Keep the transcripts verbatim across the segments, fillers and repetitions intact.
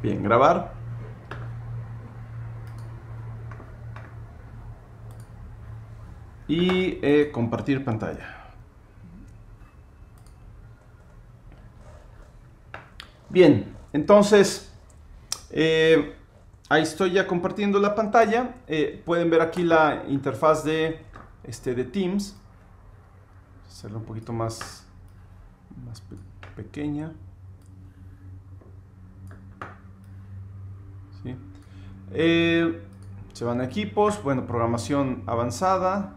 Bien, grabar. Y eh, compartir pantalla. Bien, entonces eh, ahí estoy ya compartiendo la pantalla. Eh, pueden ver aquí la interfaz de, este, de Teams. Hacerla un poquito más, más pe pequeña. ¿Sí? Eh, se van a equipos, bueno, programación avanzada.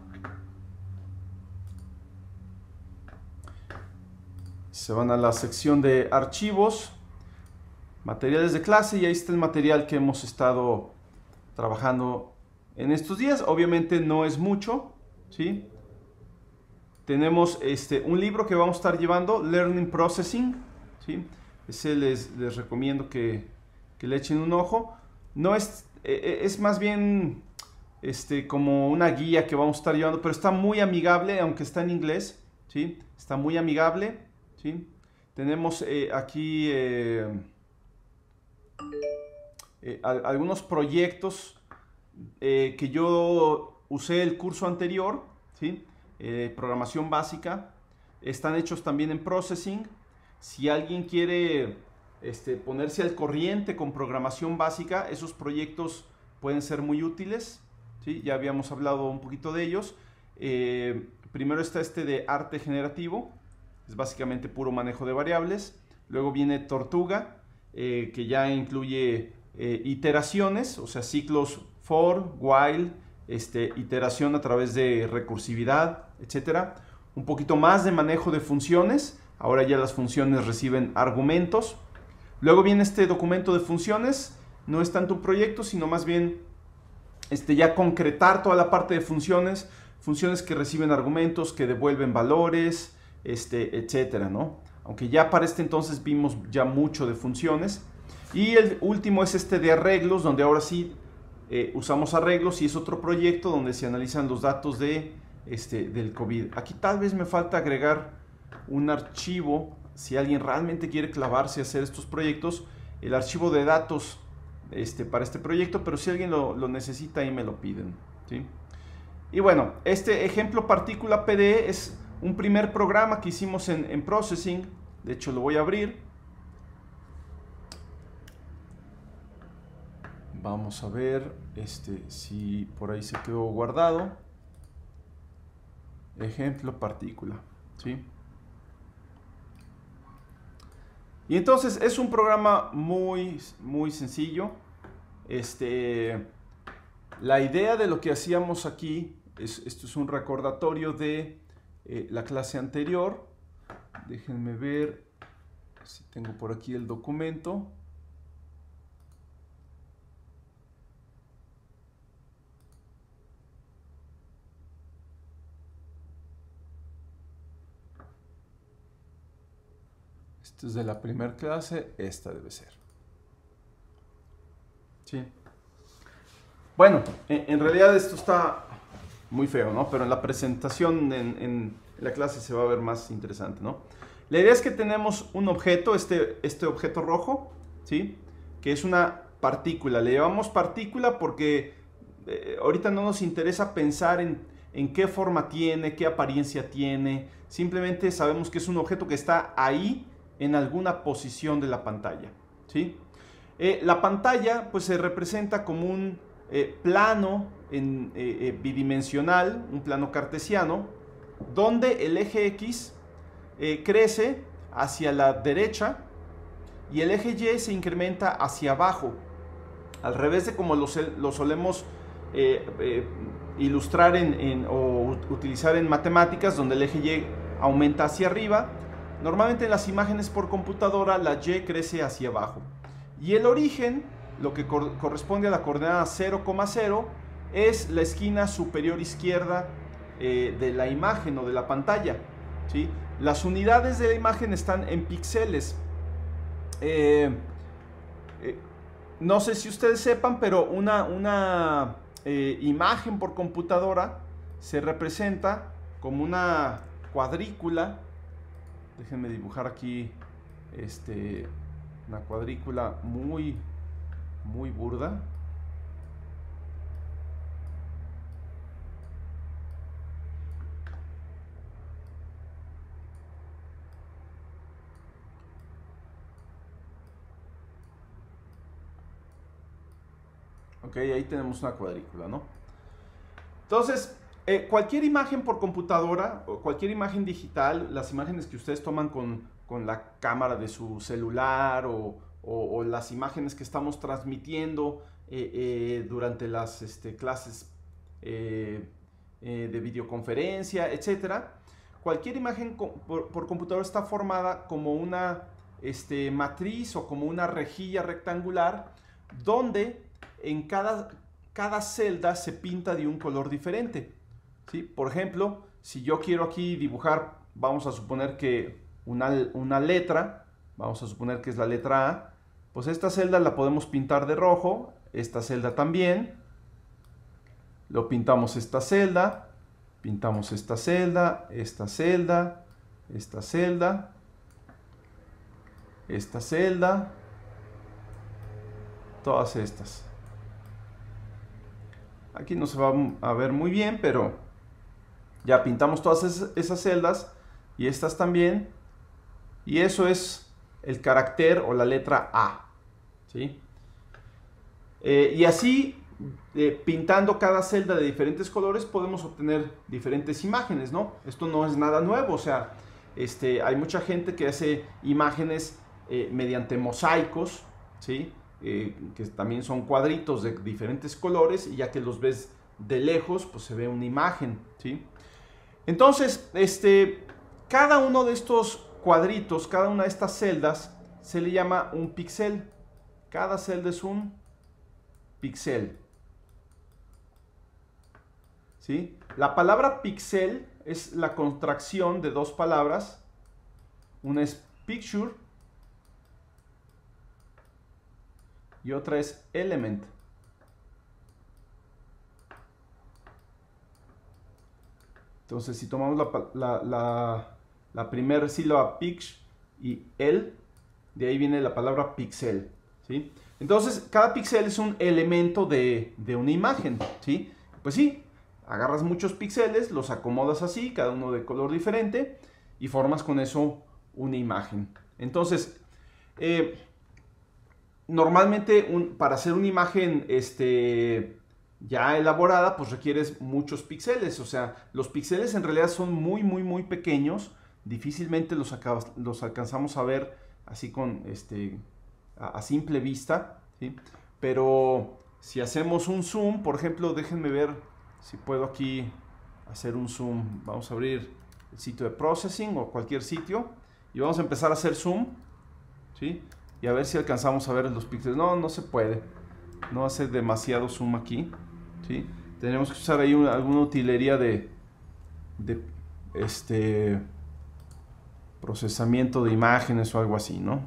Se van a la sección de archivos, materiales de clase, y ahí está el material que hemos estado trabajando en estos días. Obviamente no es mucho, ¿sí? Tenemos este, un libro que vamos a estar llevando, Learning Processing, ¿sí? Ese les, les recomiendo que, que le echen un ojo. No es, es más bien este, como una guía que vamos a estar llevando, pero está muy amigable, aunque está en inglés, ¿sí? Está muy amigable, ¿sí? Tenemos eh, aquí eh, eh, algunos proyectos eh, que yo usé el curso anterior, ¿sí? Eh, programación básica, están hechos también en Processing. Si alguien quiere este, ponerse al corriente con programación básica, esos proyectos pueden ser muy útiles, ¿sí? Ya habíamos hablado un poquito de ellos. Eh, primero está este de arte generativo, es básicamente puro manejo de variables. Luego viene Tortuga, eh, que ya incluye eh, iteraciones, o sea, ciclos for, while, este, iteración a través de recursividad, etcétera. Un poquito más de manejo de funciones. Ahora ya las funciones reciben argumentos. Luego viene este documento de funciones. No es tanto un proyecto, sino más bien este, ya concretar toda la parte de funciones. Funciones que reciben argumentos, que devuelven valores, este, etcétera, ¿no? Aunque ya para este entonces vimos ya mucho de funciones. Y el último es este de arreglos, donde ahora sí eh, usamos arreglos, y es otro proyecto donde se analizan los datos de, este, del COVID. Aquí tal vez me falta agregar un archivo, si alguien realmente quiere clavarse a hacer estos proyectos, el archivo de datos este, para este proyecto, pero si alguien lo, lo necesita, ahí me lo piden, ¿sí? Y bueno, este ejemplo partícula P D E es un primer programa que hicimos en, en Processing. De hecho, lo voy a abrir. Vamos a ver este, si por ahí se quedó guardado. Ejemplo partícula, ¿sí? Y entonces es un programa muy, muy sencillo. Este, la idea de lo que hacíamos aquí, es, esto es un recordatorio de eh, la clase anterior. Déjenme ver si tengo por aquí el documento. Esto es de la primera clase, esta debe ser. Sí. Bueno, en, en realidad esto está muy feo, ¿no? Pero en la presentación, en, en la clase se va a ver más interesante, ¿no? La idea es que tenemos un objeto, este, este objeto rojo, ¿sí? Que es una partícula. Le llamamos partícula porque eh, ahorita no nos interesa pensar en, en qué forma tiene, qué apariencia tiene. Simplemente sabemos que es un objeto que está ahí en alguna posición de la pantalla, ¿sí? Eh, la pantalla pues se representa como un eh, plano en, eh, eh, bidimensional, un plano cartesiano, donde el eje X eh, crece hacia la derecha y el eje Y se incrementa hacia abajo, al revés de como lo, lo solemos eh, eh, ilustrar en, en, o utilizar en matemáticas, donde el eje Y aumenta hacia arriba. Normalmente en las imágenes por computadora la Y crece hacia abajo. Y el origen, lo que cor corresponde a la coordenada cero coma cero, es la esquina superior izquierda eh, de la imagen o de la pantalla, ¿sí? Las unidades de la imagen están en píxeles. Eh, eh, no sé si ustedes sepan, pero una, una eh, imagen por computadora se representa como una cuadrícula. Déjenme dibujar aquí este, una cuadrícula muy, muy burda. Ok, ahí tenemos una cuadrícula, ¿no? Entonces, eh, cualquier imagen por computadora o cualquier imagen digital, las imágenes que ustedes toman con, con la cámara de su celular o, o, o las imágenes que estamos transmitiendo eh, eh, durante las este, clases eh, eh, de videoconferencia, etcétera. Cualquier imagen por, por computadora está formada como una este, matriz o como una rejilla rectangular donde en cada, cada celda se pinta de un color diferente, ¿sí? Por ejemplo, si yo quiero aquí dibujar, vamos a suponer que una, una letra, vamos a suponer que es la letra A, pues esta celda la podemos pintar de rojo, esta celda también, lo pintamos esta celda, pintamos esta celda, esta celda, esta celda, esta celda, todas estas. Aquí no se va a ver muy bien, pero ya pintamos todas esas celdas y estas también. Y eso es el carácter o la letra A, ¿sí? Eh, y así, eh, pintando cada celda de diferentes colores, podemos obtener diferentes imágenes, ¿no? Esto no es nada nuevo, o sea, este, hay mucha gente que hace imágenes eh, mediante mosaicos, ¿sí? Eh, que también son cuadritos de diferentes colores y ya que los ves de lejos, pues se ve una imagen, ¿sí? Entonces, este, cada uno de estos cuadritos, cada una de estas celdas, se le llama un píxel. Cada celda es un píxel, ¿sí? La palabra píxel es la contracción de dos palabras. Una es picture y otra es element. Entonces, si tomamos la, la, la, la primera sílaba pix y el, de ahí viene la palabra píxel, ¿sí? Entonces, cada píxel es un elemento de, de una imagen, ¿sí? Pues sí, agarras muchos píxeles, los acomodas así, cada uno de color diferente, y formas con eso una imagen. Entonces, eh, normalmente un, para hacer una imagen este, ya elaborada, pues requieres muchos píxeles. O sea, los píxeles en realidad son muy, muy, muy pequeños. Difícilmente los, los alcanzamos a ver así con, este, a, a simple vista, ¿sí? Pero si hacemos un zoom, por ejemplo, déjenme ver si puedo aquí hacer un zoom. Vamos a abrir el sitio de Processing o cualquier sitio y vamos a empezar a hacer zoom, ¿sí? Y a ver si alcanzamos a ver los píxeles. No, no se puede. No hace demasiado zoom aquí, ¿sí? Tenemos que usar ahí una, alguna utilería de, de este, procesamiento de imágenes o algo así, ¿no?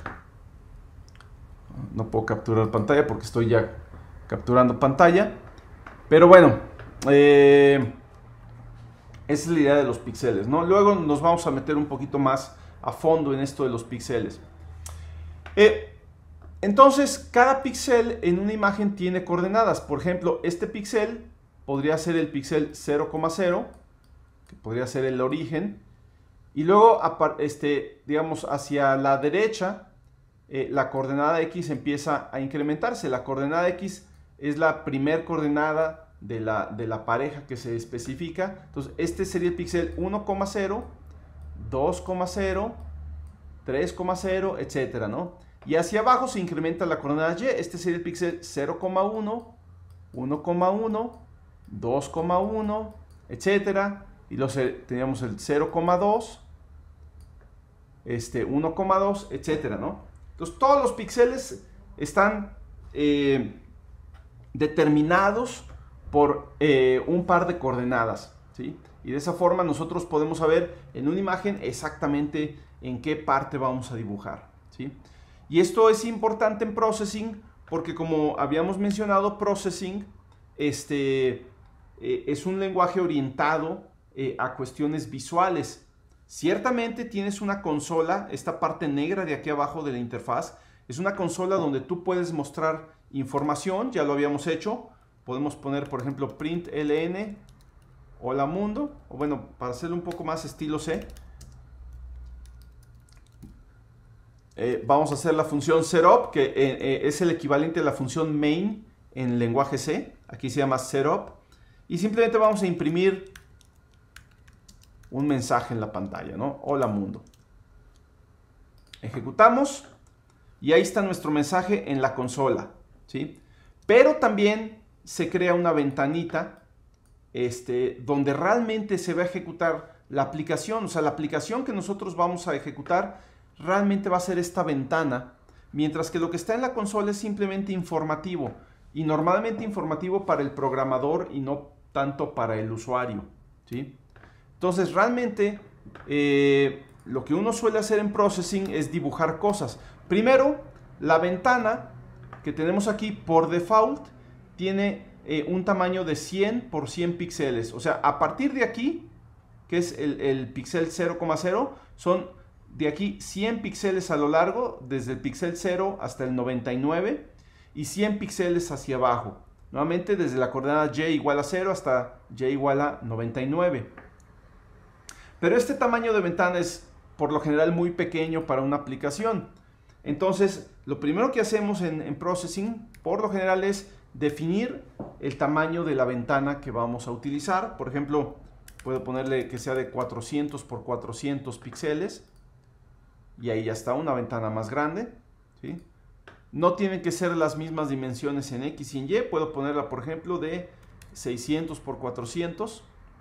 No puedo capturar pantalla porque estoy ya capturando pantalla. Pero bueno, eh, esa es la idea de los píxeles, ¿no? Luego nos vamos a meter un poquito más a fondo en esto de los píxeles. Eh, entonces, cada píxel en una imagen tiene coordenadas. Por ejemplo, este píxel podría ser el píxel cero coma cero, que podría ser el origen. Y luego, este, digamos, hacia la derecha, eh, la coordenada X empieza a incrementarse. La coordenada X es la primer coordenada de la, de la pareja que se especifica. Entonces, este sería el píxel uno coma cero, dos coma cero, tres coma cero, etcétera, ¿no? Y hacia abajo se incrementa la coordenada Y. Este sería el píxel cero coma uno, uno coma uno, dos coma uno, etcétera. Y luego teníamos el cero coma dos, este, uno coma dos, etcétera, ¿no? Entonces todos los píxeles están eh, determinados por eh, un par de coordenadas, ¿sí? Y de esa forma nosotros podemos saber en una imagen exactamente en qué parte vamos a dibujar, ¿sí? Y esto es importante en Processing porque, como habíamos mencionado, Processing este, eh, es un lenguaje orientado eh, a cuestiones visuales. Ciertamente tienes una consola, esta parte negra de aquí abajo de la interfaz, Es una consola donde tú puedes mostrar información, ya lo habíamos hecho. Podemos poner, por ejemplo, println, hola mundo, o bueno, para hacerlo un poco más estilo C, eh, vamos a hacer la función setup, que eh, eh, es el equivalente a la función main en lenguaje C. Aquí se llama setup. Y simplemente vamos a imprimir un mensaje en la pantalla, ¿no? Hola mundo. Ejecutamos y ahí está nuestro mensaje en la consola, ¿sí? Pero también se crea una ventanita este, donde realmente se va a ejecutar la aplicación. O sea, la aplicación que nosotros vamos a ejecutar realmente va a ser esta ventana, mientras que lo que está en la consola es simplemente informativo, y normalmente informativo para el programador y no tanto para el usuario, ¿sí? Entonces realmente eh, lo que uno suele hacer en processing es dibujar cosas. Primero, la ventana que tenemos aquí por default tiene eh, un tamaño de cien por cien píxeles. O sea, a partir de aquí, que es el, el píxel cero coma cero, son de aquí cien píxeles a lo largo, desde el píxel cero hasta el noventa y nueve, y cien píxeles hacia abajo. Nuevamente desde la coordenada y igual a cero hasta y igual a noventa y nueve. Pero este tamaño de ventana es por lo general muy pequeño para una aplicación. Entonces, lo primero que hacemos en, en processing, por lo general, es definir el tamaño de la ventana que vamos a utilizar. Por ejemplo, puedo ponerle que sea de cuatrocientos por cuatrocientos píxeles. Y ahí ya está, una ventana más grande, ¿sí? No tienen que ser las mismas dimensiones en X y en Y. Puedo ponerla, por ejemplo, de seiscientos por cuatrocientos.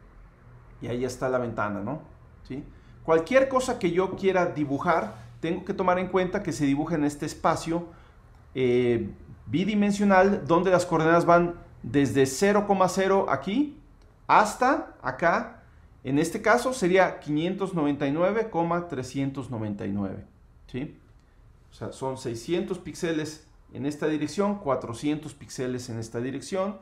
Y ahí está la ventana, ¿no? ¿Sí? Cualquier cosa que yo quiera dibujar, tengo que tomar en cuenta que se dibuja en este espacio eh, bidimensional, donde las coordenadas van desde cero coma cero aquí hasta acá. En este caso sería quinientos noventa y nueve coma trescientos noventa y nueve, ¿sí? O sea, son seiscientos píxeles en esta dirección, cuatrocientos píxeles en esta dirección.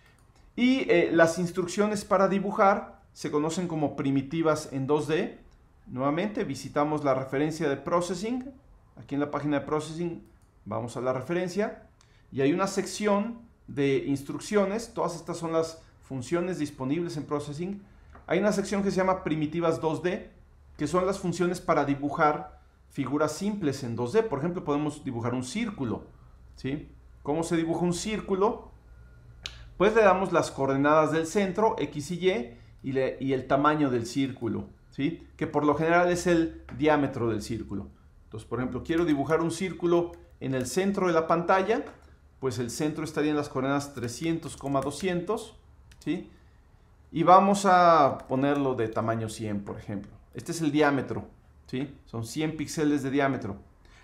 Y eh, las instrucciones para dibujar se conocen como primitivas en dos D. Nuevamente visitamos la referencia de Processing. Aquí en la página de Processing vamos a la referencia y hay una sección de instrucciones. Todas estas son las funciones disponibles en Processing. Hay una sección que se llama Primitivas dos D, que son las funciones para dibujar figuras simples en dos D. Por ejemplo, podemos dibujar un círculo, ¿sí? ¿Cómo se dibuja un círculo? Pues le damos las coordenadas del centro, X y Y, y, le, y el tamaño del círculo, ¿sí? Que por lo general es el diámetro del círculo. Entonces, por ejemplo, quiero dibujar un círculo en el centro de la pantalla, pues el centro estaría en las coordenadas trescientos coma doscientos, ¿sí? Y vamos a ponerlo de tamaño cien, por ejemplo. Este es el diámetro, ¿sí? Son cien píxeles de diámetro.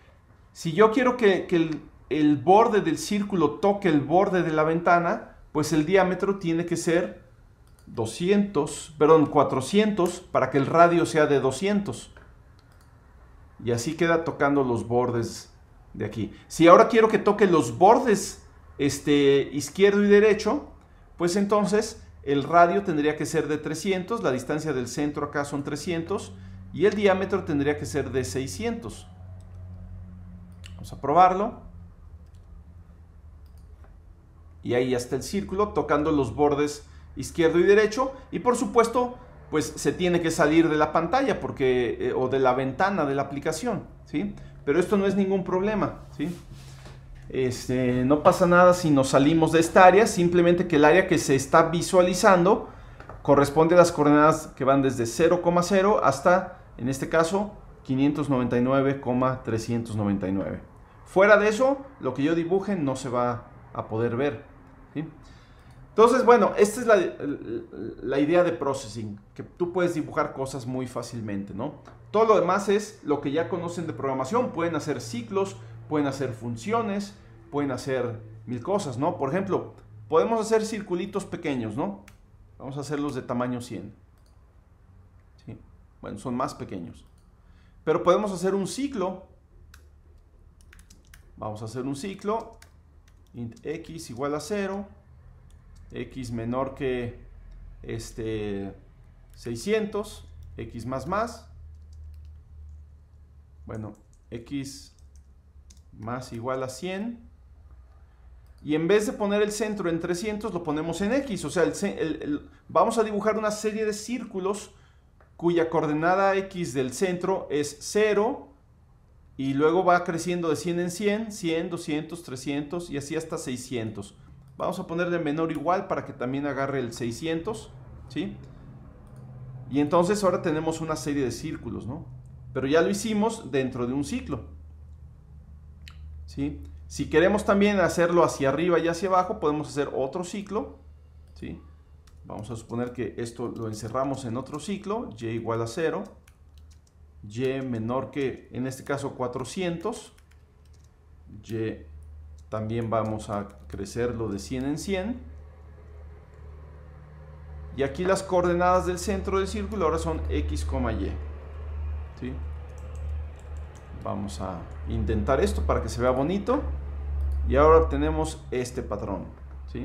Si yo quiero que, que el, el borde del círculo toque el borde de la ventana, pues el diámetro tiene que ser doscientos, perdón, cuatrocientos, para que el radio sea de doscientos. Y así queda tocando los bordes de aquí. Si ahora quiero que toque los bordes este, izquierdo y derecho, pues entonces el radio tendría que ser de trescientos, la distancia del centro acá son trescientos, y el diámetro tendría que ser de seiscientos. Vamos a probarlo. Y ahí ya está el círculo tocando los bordes izquierdo y derecho. Y por supuesto, pues se tiene que salir de la pantalla porque, eh, o de la ventana de la aplicación, ¿sí? Pero esto no es ningún problema, ¿sí? Este, no pasa nada si nos salimos de esta área, simplemente que el área que se está visualizando corresponde a las coordenadas que van desde cero coma cero hasta, en este caso, quinientos noventa y nueve coma trescientos noventa y nueve. Fuera de eso, lo que yo dibuje no se va a poder ver, ¿sí? Entonces, bueno, esta es la, la idea de processing, que tú puedes dibujar cosas muy fácilmente, ¿no? Todo lo demás es lo que ya conocen de programación. Pueden hacer ciclos, pueden hacer funciones, pueden hacer mil cosas, ¿no? Por ejemplo, podemos hacer circulitos pequeños, ¿no? Vamos a hacerlos de tamaño cien. ¿Sí? Bueno, son más pequeños. Pero podemos hacer un ciclo. Vamos a hacer un ciclo. Int x igual a cero. X menor que este, seiscientos. X más más. Bueno, x más igual a cien. Y en vez de poner el centro en trescientos, lo ponemos en X. O sea, el, el, el, vamos a dibujar una serie de círculos cuya coordenada X del centro es cero. Y luego va creciendo de cien en cien, cien, doscientos, trescientos y así hasta seiscientos. Vamos a ponerle menor o igual para que también agarre el seiscientos, ¿sí? Y entonces ahora tenemos una serie de círculos, ¿no? Pero ya lo hicimos dentro de un ciclo, ¿sí? Si queremos también hacerlo hacia arriba y hacia abajo, podemos hacer otro ciclo, ¿sí? Vamos a suponer que esto lo encerramos en otro ciclo, y igual a cero, y menor que, en este caso, cuatrocientos, y también vamos a crecerlo de cien en cien, y aquí las coordenadas del centro del círculo ahora son X, Y, ¿sí? Vamos a intentar esto para que se vea bonito. Y ahora obtenemos este patrón, ¿sí?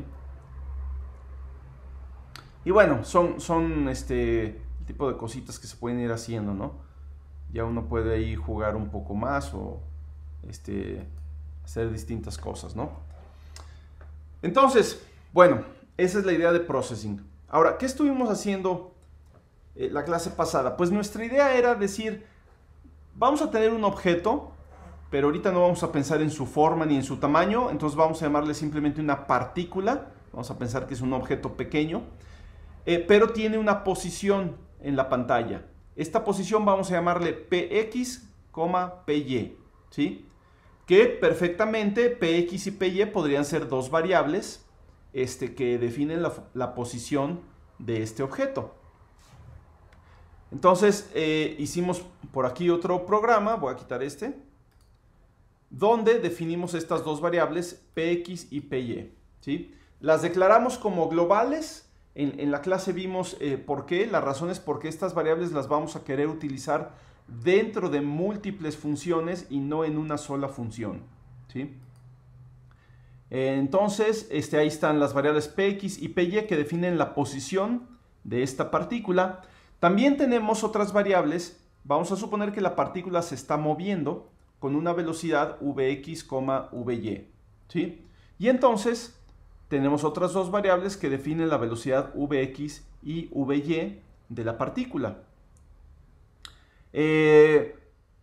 Y bueno, son, son este el tipo de cositas que se pueden ir haciendo, ¿no? Ya uno puede ahí jugar un poco más o este, hacer distintas cosas, ¿no? Entonces, bueno, esa es la idea de processing. Ahora, ¿qué estuvimos haciendo eh, la clase pasada? Pues nuestra idea era decir, vamos a tener un objeto, pero ahorita no vamos a pensar en su forma ni en su tamaño, entonces vamos a llamarle simplemente una partícula. Vamos a pensar que es un objeto pequeño, eh, pero tiene una posición en la pantalla. Esta posición vamos a llamarle Px, Py, ¿sí? Que perfectamente Px y Py podrían ser dos variables este, que definen la, la posición de este objeto. Entonces eh, hicimos por aquí otro programa, voy a quitar este, donde definimos estas dos variables Px y Py, ¿sí? Las declaramos como globales. En, en la clase vimos eh, por qué, la razón es porque estas variables las vamos a querer utilizar dentro de múltiples funciones y no en una sola función, ¿sí? Entonces, este, ahí están las variables Px y Py que definen la posición de esta partícula. También tenemos otras variables. Vamos a suponer que la partícula se está moviendo con una velocidad Vx, Vy, ¿sí? Y entonces tenemos otras dos variables que definen la velocidad Vx y Vy de la partícula. Eh,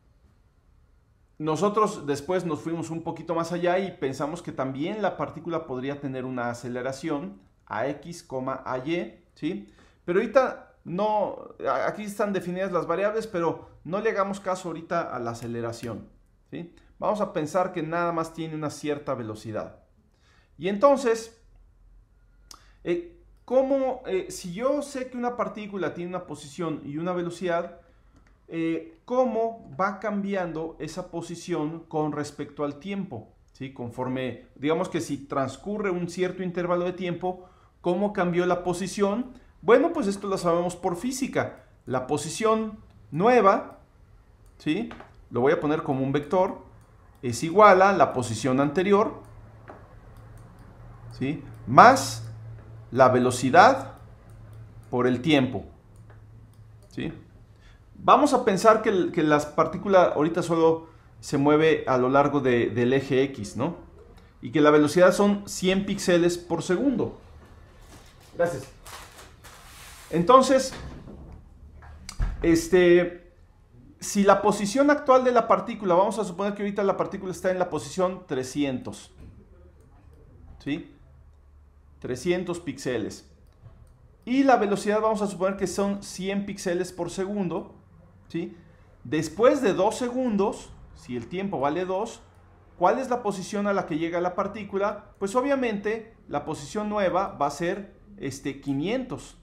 nosotros después nos fuimos un poquito más allá y pensamos que también la partícula podría tener una aceleración Ax, Ay, ¿sí? Pero ahorita no, aquí están definidas las variables, pero no le hagamos caso ahorita a la aceleración, ¿sí? Vamos a pensar que nada más tiene una cierta velocidad. Y entonces, eh, ¿cómo, eh, si yo sé que una partícula tiene una posición y una velocidad, eh, ¿cómo va cambiando esa posición con respecto al tiempo? ¿Sí? Conforme, digamos que si transcurre un cierto intervalo de tiempo, ¿cómo cambió la posición? Bueno, pues esto lo sabemos por física. La posición nueva, ¿sí? Lo voy a poner como un vector, es igual a la posición anterior, ¿sí? Más la velocidad por el tiempo, ¿sí? Vamos a pensar que, que la partícula ahorita solo se mueve a lo largo de, del eje X, ¿no? Y que la velocidad son cien píxeles por segundo. Gracias. Entonces, este, si la posición actual de la partícula, vamos a suponer que ahorita la partícula está en la posición trescientos, ¿sí? trescientos píxeles. Y la velocidad vamos a suponer que son cien píxeles por segundo, ¿sí? Después de dos segundos, si el tiempo vale dos, ¿cuál es la posición a la que llega la partícula? Pues obviamente la posición nueva va a ser este, quinientos,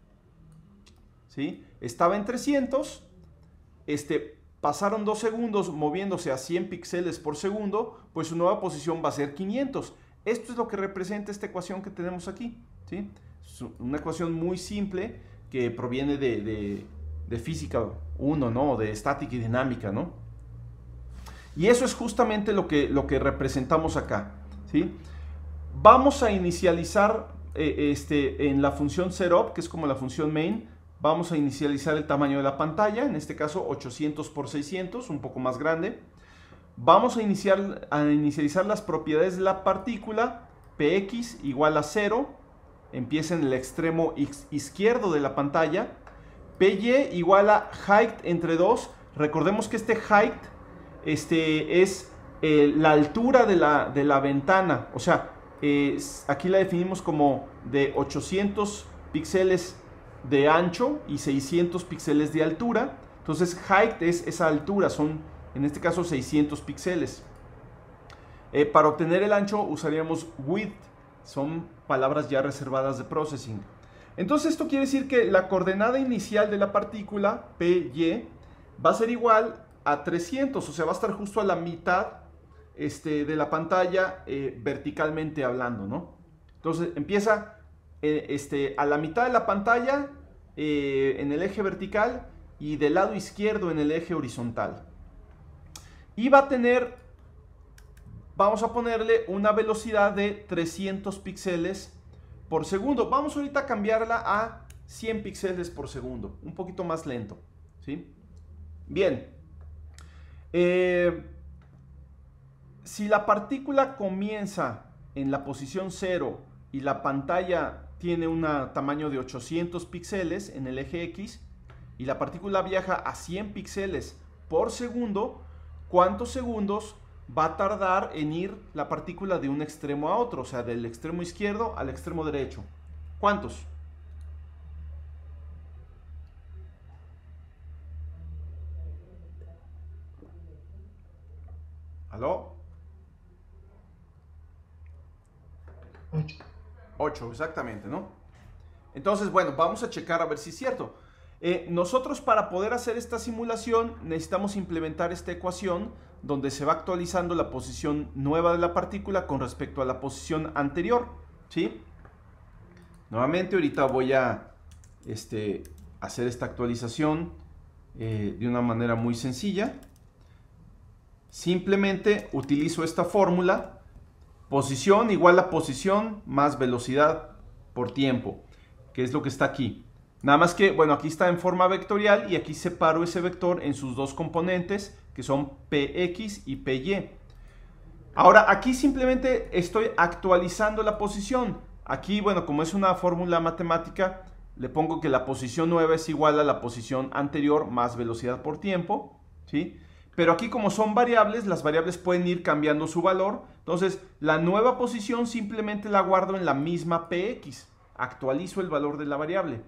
¿sí? Estaba en trescientos, este, pasaron dos segundos moviéndose a cien píxeles por segundo, pues su nueva posición va a ser quinientos. Esto es lo que representa esta ecuación que tenemos aquí, ¿sí? Es una ecuación muy simple que proviene de, de, de física uno, ¿no? De estática y dinámica, ¿no? Y eso es justamente lo que, lo que representamos acá, ¿sí? Vamos a inicializar eh, este, en la función setup, que es como la función main, vamos a inicializar el tamaño de la pantalla, en este caso ochocientos por seiscientos, un poco más grande. Vamos a, iniciar, a inicializar las propiedades de la partícula. Px igual a cero. Empieza en el extremo izquierdo de la pantalla. Py igual a height entre dos. Recordemos que este height este, es eh, la altura de la, de la ventana. O sea, eh, aquí la definimos como de ochocientos píxeles de ancho y seiscientos píxeles de altura. Entonces height es esa altura, son en este caso seiscientos píxeles. Eh, para obtener el ancho usaríamos width, son palabras ya reservadas de processing. Entonces esto quiere decir que la coordenada inicial de la partícula, Py, va a ser igual a trescientos, o sea, va a estar justo a la mitad este, de la pantalla eh, verticalmente hablando, ¿no? Entonces empieza eh, este, a la mitad de la pantalla eh, en el eje vertical y del lado izquierdo en el eje horizontal. Y va a tener, vamos a ponerle una velocidad de trescientos píxeles por segundo. Vamos ahorita a cambiarla a cien píxeles por segundo, un poquito más lento, ¿sí? Bien, eh, si la partícula comienza en la posición cero y la pantalla tiene un tamaño de ochocientos píxeles en el eje X y la partícula viaja a cien píxeles por segundo, ¿cuántos segundos va a tardar en ir la partícula de un extremo a otro? O sea, del extremo izquierdo al extremo derecho. ¿Cuántos? ¿Aló? ocho. ocho, exactamente, ¿no? Entonces, bueno, vamos a checar a ver si es cierto. Eh, nosotros para poder hacer esta simulación necesitamos implementar esta ecuación donde se va actualizando la posición nueva de la partícula con respecto a la posición anterior, ¿sí? Nuevamente ahorita voy a este, hacer esta actualización eh, de una manera muy sencilla. Simplemente utilizo esta fórmula, posición igual a posición más velocidad por tiempo, que es lo que está aquí. Nada más que, bueno, aquí está en forma vectorial y aquí separo ese vector en sus dos componentes, que son Px y Py. Ahora, aquí simplemente estoy actualizando la posición. Aquí, bueno, como es una fórmula matemática, le pongo que la posición nueva es igual a la posición anterior más velocidad por tiempo, ¿sí? Pero aquí como son variables, las variables pueden ir cambiando su valor. Entonces, la nueva posición simplemente la guardo en la misma Px. Actualizo el valor de la variable.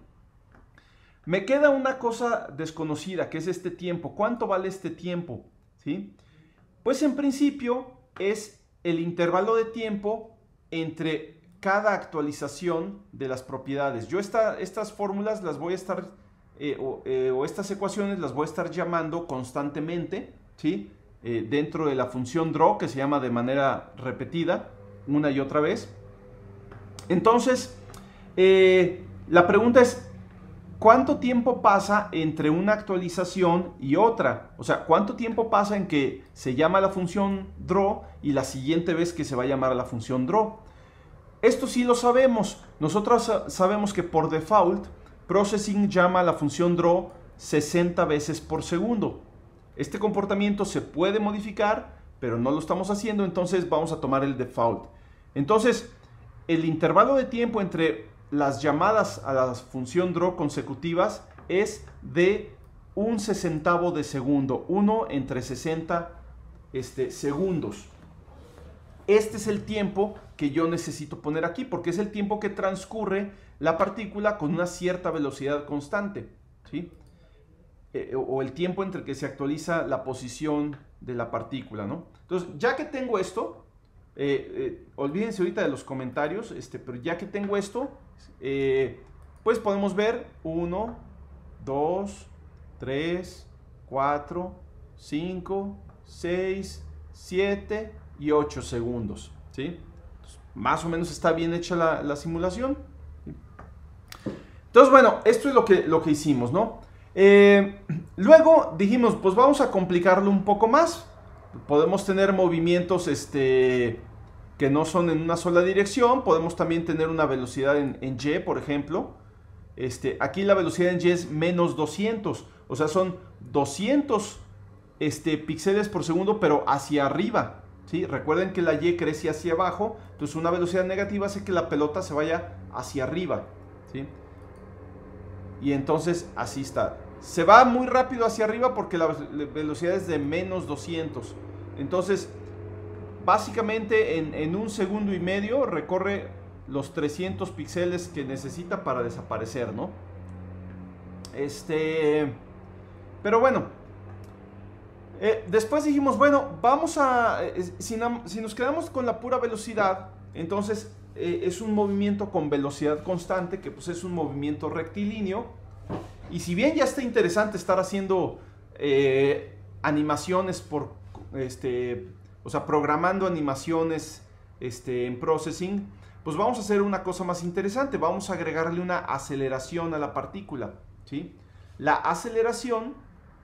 Me queda una cosa desconocida, que es este tiempo. ¿Cuánto vale este tiempo? ¿Sí? Pues en principio es el intervalo de tiempo entre cada actualización de las propiedades. Yo esta, estas fórmulas las voy a estar, eh, o, eh, o estas ecuaciones las voy a estar llamando constantemente, ¿sí? Eh, dentro de la función draw, que se llama de manera repetida, una y otra vez. Entonces, eh, la pregunta es, ¿cuánto tiempo pasa entre una actualización y otra? O sea, ¿cuánto tiempo pasa en que se llama la función draw y la siguiente vez que se va a llamar la función draw? Esto sí lo sabemos. Nosotros sabemos que por default, Processing llama a la función draw sesenta veces por segundo. Este comportamiento se puede modificar, pero no lo estamos haciendo, entonces vamos a tomar el default. Entonces, el intervalo de tiempo entre las llamadas a la función draw consecutivas es de un sesentavo de segundo, uno entre sesenta este, segundos. Este es el tiempo que yo necesito poner aquí, porque es el tiempo que transcurre la partícula con una cierta velocidad constante, ¿sí? Eh, o el tiempo entre que se actualiza la posición de la partícula, ¿no? Entonces, ya que tengo esto, eh, eh, olvídense ahorita de los comentarios, este, pero ya que tengo esto, eh, pues podemos ver uno, dos, tres, cuatro, cinco, seis, siete y ocho segundos, ¿sí? Entonces, más o menos está bien hecha la, la simulación. Entonces, bueno, esto es lo que, lo que hicimos, ¿no? Eh, luego dijimos, pues vamos a complicarlo un poco más. Podemos tener movimientos este, que no son en una sola dirección. Podemos también tener una velocidad en, en Y, por ejemplo. Este, aquí la velocidad en Y es menos doscientos. O sea, son doscientos este, píxeles por segundo, pero hacia arriba. ¿Sí? Recuerden que la Y crece hacia abajo, entonces una velocidad negativa hace que la pelota se vaya hacia arriba. ¿Sí? Y entonces así está. Se va muy rápido hacia arriba porque la velocidad es de menos doscientos. Entonces, básicamente en, en un segundo y medio recorre los trescientos píxeles que necesita para desaparecer, ¿no? Este... Pero bueno, eh, después dijimos, bueno, vamos a... Eh, si, si nos quedamos con la pura velocidad, entonces eh, es un movimiento con velocidad constante, que pues es un movimiento rectilíneo. Y si bien ya está interesante estar haciendo eh, animaciones por... este O sea, programando animaciones este, en Processing, pues vamos a hacer una cosa más interesante. Vamos a agregarle una aceleración a la partícula, ¿sí? La aceleración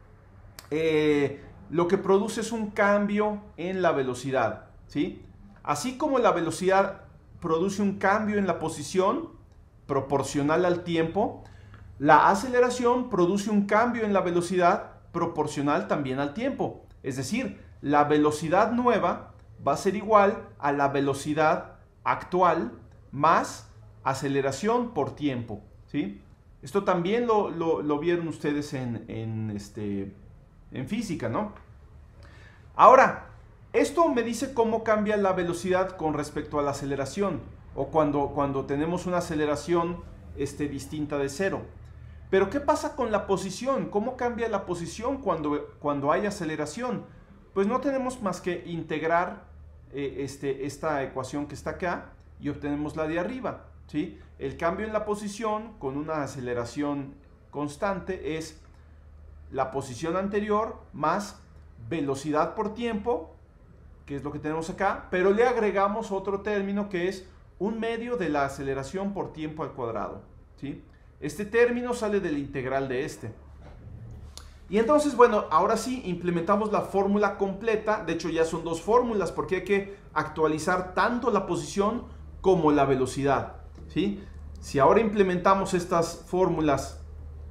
eh, lo que produce es un cambio en la velocidad, ¿sí? Así como la velocidad produce un cambio en la posición proporcional al tiempo, la aceleración produce un cambio en la velocidad proporcional también al tiempo. Es decir, la velocidad nueva va a ser igual a la velocidad actual más aceleración por tiempo, ¿sí? Esto también lo, lo, lo vieron ustedes en, en, este, en física, ¿no? Ahora, esto me dice cómo cambia la velocidad con respecto a la aceleración, o cuando, cuando tenemos una aceleración este, distinta de cero. Pero ¿qué pasa con la posición? ¿Cómo cambia la posición cuando, cuando hay aceleración? Pues no tenemos más que integrar eh, este, esta ecuación que está acá y obtenemos la de arriba, ¿sí? El cambio en la posición con una aceleración constante es la posición anterior más velocidad por tiempo, que es lo que tenemos acá, pero le agregamos otro término que es un medio de la aceleración por tiempo al cuadrado, ¿sí? Este término sale de la integral de este. Y entonces, bueno, ahora sí implementamos la fórmula completa. De hecho, ya son dos fórmulas porque hay que actualizar tanto la posición como la velocidad, ¿sí? Si ahora implementamos estas fórmulas,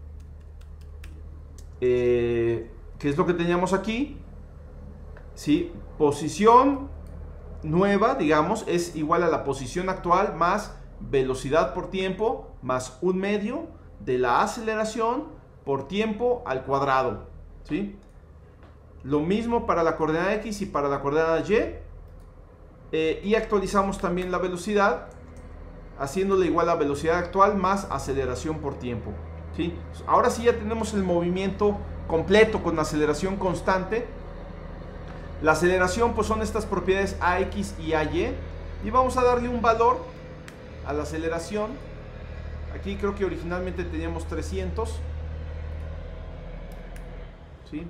eh, ¿qué es lo que teníamos aquí? ¿Sí? Posición nueva, digamos, es igual a la posición actual más velocidad por tiempo más un medio de la aceleración por tiempo al cuadrado, ¿sí? Lo mismo para la coordenada X y para la coordenada Y. Eh, y actualizamos también la velocidad, haciéndole igual a velocidad actual más aceleración por tiempo, ¿sí? Ahora sí ya tenemos el movimiento completo con aceleración constante. La aceleración pues son estas propiedades A X y A Y. Y vamos a darle un valor a la aceleración. Aquí creo que originalmente teníamos trescientos. ¿Sí?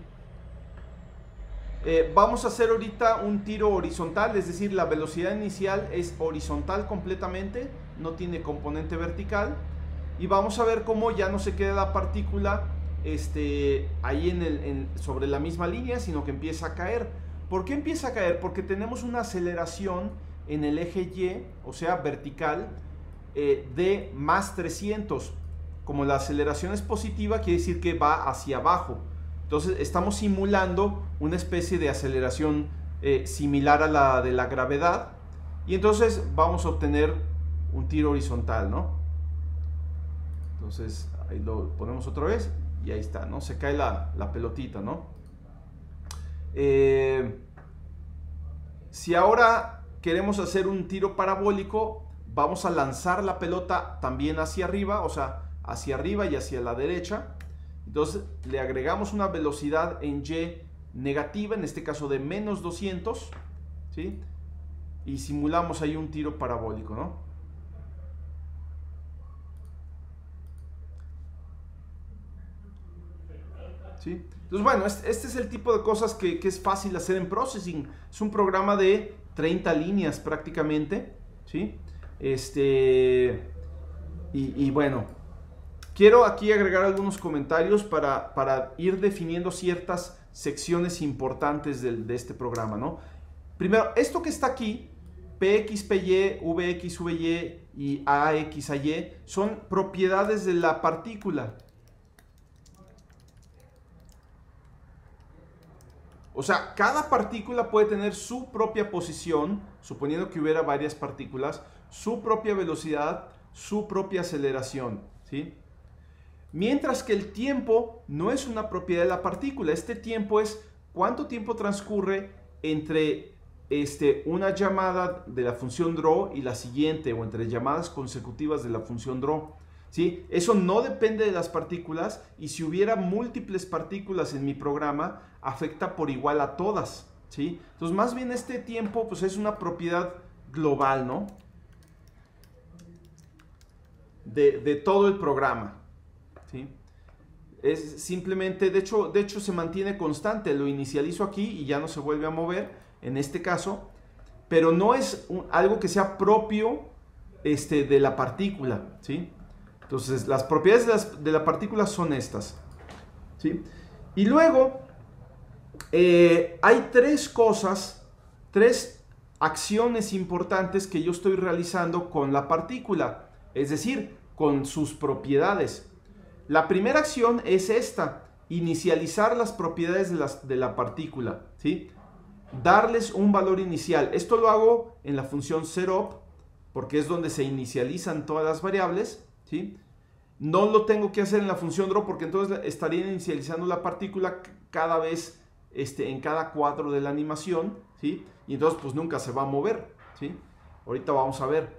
Eh, vamos a hacer ahorita un tiro horizontal, es decir, la velocidad inicial es horizontal completamente, no tiene componente vertical. Y vamos a ver cómo ya no se queda la partícula este, ahí en el, en, sobre la misma línea, sino que empieza a caer. ¿Por qué empieza a caer? Porque tenemos una aceleración en el eje Y, o sea, vertical, eh, de más trescientos. Como la aceleración es positiva, quiere decir que va hacia abajo. Entonces estamos simulando una especie de aceleración eh, similar a la de la gravedad. Y entonces vamos a obtener un tiro horizontal, ¿no? Entonces ahí lo ponemos otra vez y ahí está, ¿no? Se cae la, la pelotita, ¿no? Eh, si ahora queremos hacer un tiro parabólico, vamos a lanzar la pelota también hacia arriba, o sea, hacia arriba y hacia la derecha. Entonces le agregamos una velocidad en Y negativa, en este caso de menos doscientos, ¿sí? Y simulamos ahí un tiro parabólico, ¿no? ¿Sí? Entonces, bueno, este, este es el tipo de cosas que, que es fácil hacer en Processing. Es un programa de treinta líneas prácticamente, ¿sí? Este, y, y bueno, quiero aquí agregar algunos comentarios para, para ir definiendo ciertas secciones importantes de, de este programa, ¿no? Primero, esto que está aquí, P X, P Y, V X, V Y y A X, A Y, son propiedades de la partícula. O sea, cada partícula puede tener su propia posición, suponiendo que hubiera varias partículas, su propia velocidad, su propia aceleración, ¿sí? Mientras que el tiempo no es una propiedad de la partícula. Este tiempo es cuánto tiempo transcurre entre este, una llamada de la función draw y la siguiente, o entre llamadas consecutivas de la función draw. ¿Sí? Eso no depende de las partículas, y si hubiera múltiples partículas en mi programa, afecta por igual a todas. ¿Sí? Entonces, más bien este tiempo pues, es una propiedad global, ¿no? De, de todo el programa. ¿Sí? Es simplemente, de hecho, de hecho se mantiene constante. Lo inicializo aquí y ya no se vuelve a mover en este caso, pero no es un, algo que sea propio este, de la partícula, ¿sí? Entonces las propiedades de, las, de la partícula son estas, ¿sí? Y luego eh, hay tres cosas, tres acciones importantes que yo estoy realizando con la partícula, es decir, con sus propiedades. La primera acción es esta: inicializar las propiedades de, las, de la partícula, ¿sí? Darles un valor inicial. Esto lo hago en la función setup, porque es donde se inicializan todas las variables, ¿sí? No lo tengo que hacer en la función draw, porque entonces estaría inicializando la partícula cada vez, este, en cada cuadro de la animación, ¿sí? Y entonces pues nunca se va a mover, ¿sí? Ahorita vamos a ver.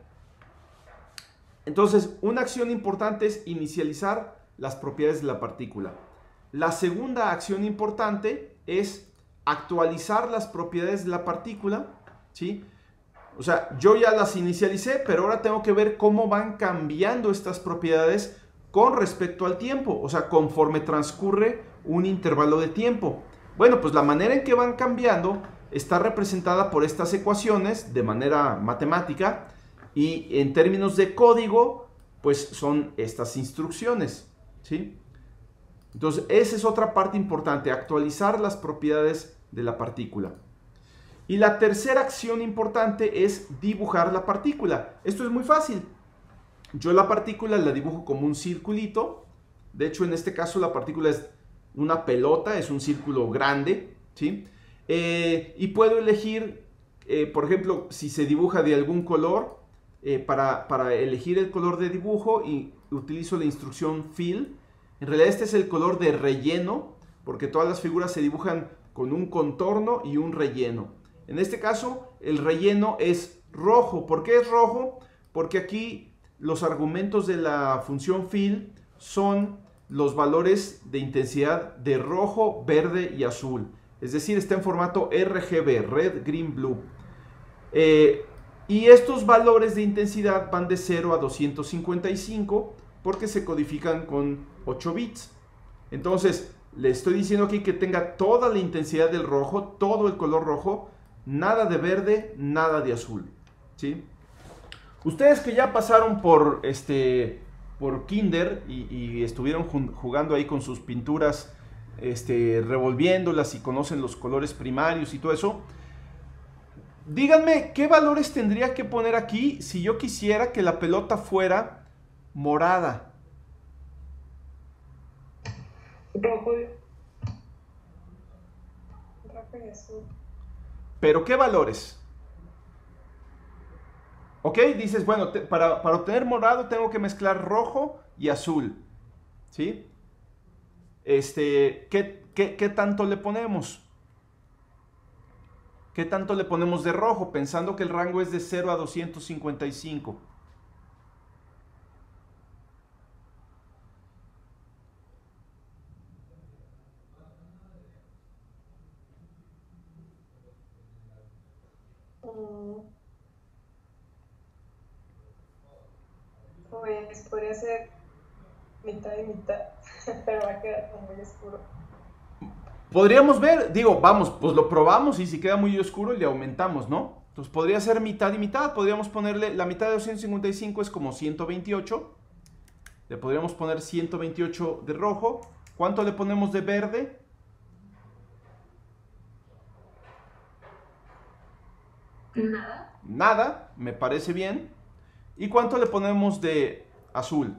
Entonces, una acción importante es inicializar las propiedades de la partícula. La segunda acción importante es actualizar las propiedades de la partícula, ¿sí? O sea, yo ya las inicialicé, pero ahora tengo que ver cómo van cambiando estas propiedades con respecto al tiempo, o sea, conforme transcurre un intervalo de tiempo. Bueno, pues la manera en que van cambiando está representada por estas ecuaciones de manera matemática, y en términos de código, pues son estas instrucciones, ¿sí? Entonces, esa es otra parte importante, actualizar las propiedades de la partícula. Y la tercera acción importante es dibujar la partícula. Esto es muy fácil. Yo la partícula la dibujo como un circulito. De hecho, en este caso la partícula es una pelota, es un círculo grande, ¿sí? Eh, y puedo elegir, eh, por ejemplo, si se dibuja de algún color, eh, para, para elegir el color de dibujo, y utilizo la instrucción fill. En realidad este es el color de relleno, porque todas las figuras se dibujan con un contorno y un relleno. En este caso, el relleno es rojo. ¿Por qué es rojo? Porque aquí los argumentos de la función fill son los valores de intensidad de rojo, verde y azul. Es decir, está en formato R G B, red, green, blue. Eh, y estos valores de intensidad van de cero a doscientos cincuenta y cinco, porque se codifican con ocho bits. Entonces, le estoy diciendo aquí que tenga toda la intensidad del rojo, todo el color rojo, nada de verde, nada de azul, ¿sí? Ustedes que ya pasaron por, este, por kinder y, y estuvieron jugando ahí con sus pinturas, este, revolviéndolas, y conocen los colores primarios y todo eso, díganme qué valores tendría que poner aquí si yo quisiera que la pelota fuera morada. Rojo, rojo y azul. ¿Pero qué valores? Ok, dices, bueno, te, para, para obtener morado tengo que mezclar rojo y azul, ¿sí? Este, ¿qué, qué, qué tanto le ponemos? ¿Qué tanto le ponemos de rojo? Pensando que el rango es de cero a doscientos cincuenta y cinco. Pues podría ser mitad y mitad, pero va a quedar como muy oscuro. Podríamos ver, digo, vamos, pues lo probamos, y si queda muy oscuro le aumentamos, ¿no? Entonces podría ser mitad y mitad. Podríamos ponerle, la mitad de doscientos cincuenta y cinco es como ciento veintiocho. Le podríamos poner ciento veintiocho de rojo. ¿Cuánto le ponemos de verde? Nada. Nada, me parece bien. ¿Y cuánto le ponemos de azul?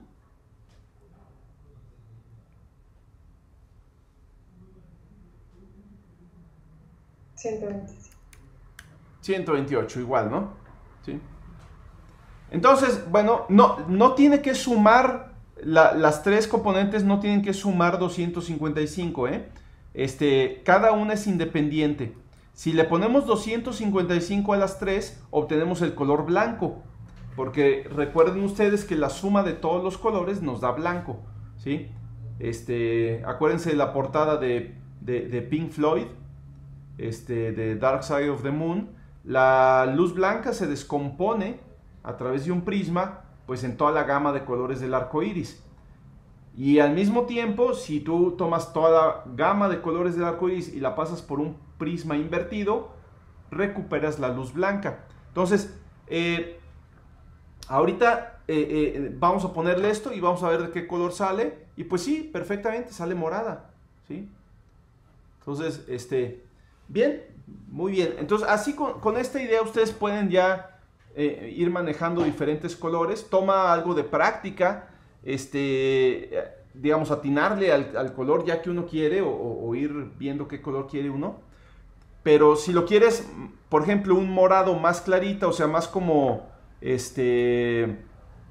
ciento veinticinco. ciento veintiocho, igual, ¿no? ¿Sí? Entonces, bueno, no, no tiene que sumar, la, las tres componentes no tienen que sumar doscientos cincuenta y cinco, ¿eh? Este, cada una es independiente. Si le ponemos doscientos cincuenta y cinco a las tres, obtenemos el color blanco. Porque recuerden ustedes que la suma de todos los colores nos da blanco, ¿sí? Este, acuérdense de la portada de, de, de Pink Floyd, este, de Dark Side of the Moon. La luz blanca se descompone a través de un prisma, pues en toda la gama de colores del arco iris. Y al mismo tiempo, si tú tomas toda la gama de colores del arco iris y la pasas por un prisma invertido, recuperas la luz blanca. Entonces, eh, ahorita eh, eh, vamos a ponerle esto y vamos a ver de qué color sale. Y pues sí, perfectamente sale morada, ¿sí? Entonces, este, bien, muy bien. Entonces, así con, con esta idea ustedes pueden ya eh, ir manejando diferentes colores. Toma algo de práctica, este, digamos, atinarle al, al color ya que uno quiere o, o ir viendo qué color quiere uno. Pero si lo quieres, por ejemplo, un morado más clarita, o sea, más como, este, eh,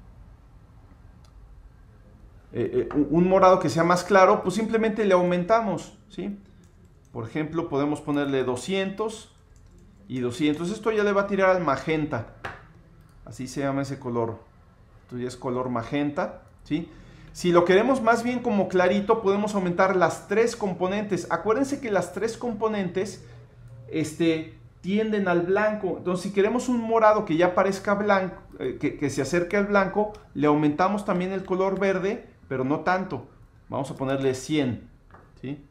eh, un morado que sea más claro, pues simplemente le aumentamos, ¿sí? Por ejemplo, podemos ponerle doscientos y doscientos. Esto ya le va a tirar al magenta. Así se llama ese color. Esto ya es color magenta, ¿sí? Si lo queremos más bien como clarito, podemos aumentar las tres componentes. Acuérdense que las tres componentes este, tienden al blanco. Entonces, si queremos un morado que ya parezca blanco, eh, que, que se acerque al blanco, le aumentamos también el color verde, pero no tanto. Vamos a ponerle cien, ¿sí?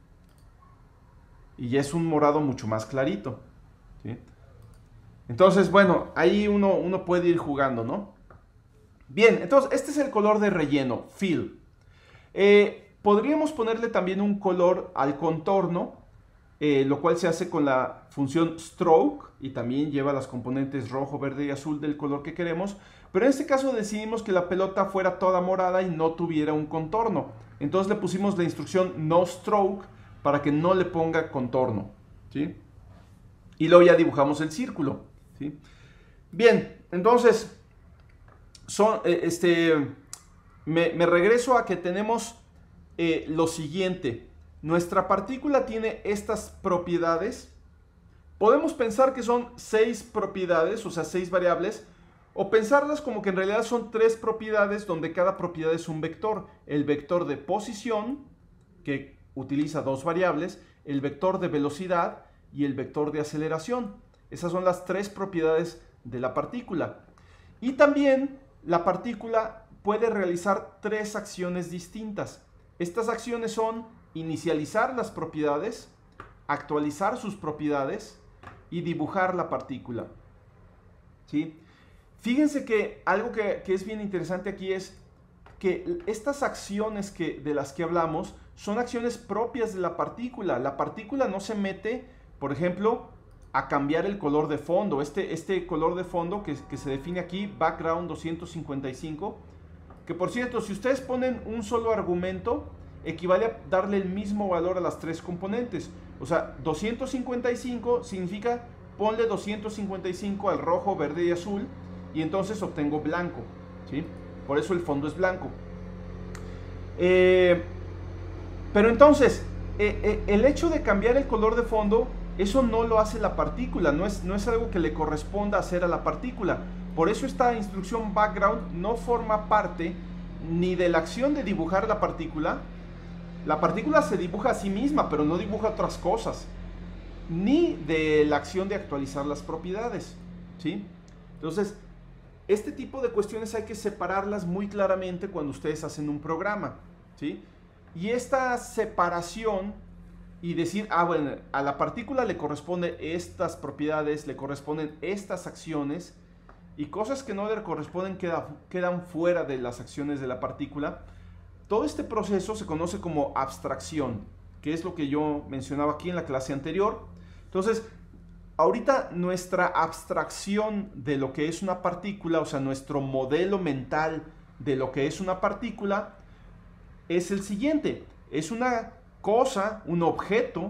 Y ya es un morado mucho más clarito, ¿sí? Entonces, bueno, ahí uno, uno puede ir jugando, ¿no? Bien, entonces este es el color de relleno, fill. Eh, podríamos ponerle también un color al contorno, eh, lo cual se hace con la función stroke y también lleva las componentes rojo, verde y azul del color que queremos. Pero en este caso decidimos que la pelota fuera toda morada y no tuviera un contorno. Entonces le pusimos la instrucción no stroke para que no le ponga contorno, ¿sí? Y luego ya dibujamos el círculo, ¿sí? Bien, entonces, son, eh, este, me, me regreso a que tenemos eh, lo siguiente. Nuestra partícula tiene estas propiedades. Podemos pensar que son seis propiedades, o sea, seis variables, o pensarlas como que en realidad son tres propiedades donde cada propiedad es un vector. El vector de posición, que utiliza dos variables, el vector de velocidad y el vector de aceleración. Esas son las tres propiedades de la partícula. Y también la partícula puede realizar tres acciones distintas. Estas acciones son inicializar las propiedades, actualizar sus propiedades y dibujar la partícula, ¿sí? Fíjense que algo que, que es bien interesante aquí es que estas acciones que, de las que hablamos son acciones propias de la partícula. La partícula no se mete, por ejemplo, a cambiar el color de fondo. Este, este color de fondo que, que se define aquí, background doscientos cincuenta y cinco, que por cierto, si ustedes ponen un solo argumento, equivale a darle el mismo valor a las tres componentes. O sea, doscientos cincuenta y cinco significa ponle doscientos cincuenta y cinco al rojo, verde y azul, y entonces obtengo blanco, ¿sí? Por eso el fondo es blanco. Eh, pero entonces, eh, eh, el hecho de cambiar el color de fondo, eso no lo hace la partícula, no es, no es algo que le corresponda hacer a la partícula. Por eso esta instrucción background no forma parte ni de la acción de dibujar la partícula. La partícula se dibuja a sí misma, pero no dibuja otras cosas, ni de la acción de actualizar las propiedades, ¿sí? Entonces, este tipo de cuestiones hay que separarlas muy claramente cuando ustedes hacen un programa, ¿sí? Y esta separación y decir, ah, bueno, a la partícula le corresponden estas propiedades, le corresponden estas acciones, y cosas que no le corresponden queda, quedan fuera de las acciones de la partícula. Todo este proceso se conoce como abstracción, que es lo que yo mencionaba aquí en la clase anterior. Entonces, ahorita nuestra abstracción de lo que es una partícula, o sea, nuestro modelo mental de lo que es una partícula, es el siguiente. Es una cosa, un objeto,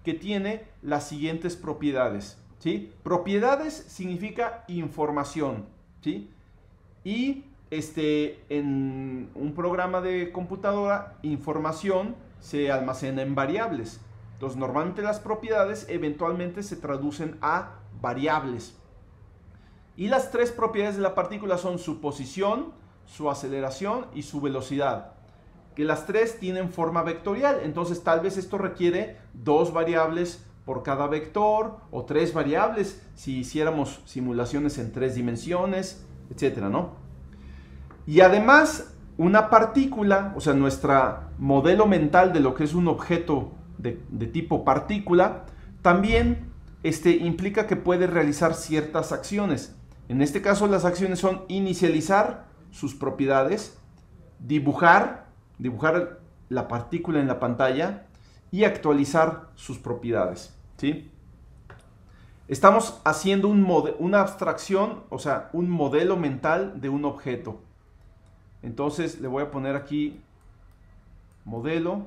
que tiene las siguientes propiedades, ¿sí? Propiedades significa información, ¿sí? Y este, en un programa de computadora, información se almacena en variables. Entonces, normalmente las propiedades eventualmente se traducen a variables. Y las tres propiedades de la partícula son su posición, su aceleración y su velocidad. Que las tres tienen forma vectorial. Entonces, tal vez esto requiere dos variables por cada vector o tres variables si hiciéramos simulaciones en tres dimensiones, etcétera, ¿no? Y además, una partícula, o sea, nuestro modelo mental de lo que es un objeto de, de tipo partícula, también este, implica que puede realizar ciertas acciones. En este caso, las acciones son inicializar sus propiedades, dibujar, dibujar la partícula en la pantalla y actualizar sus propiedades, ¿sí? Estamos haciendo un una abstracción, o sea, un modelo mental de un objeto. Entonces, le voy a poner aquí modelo,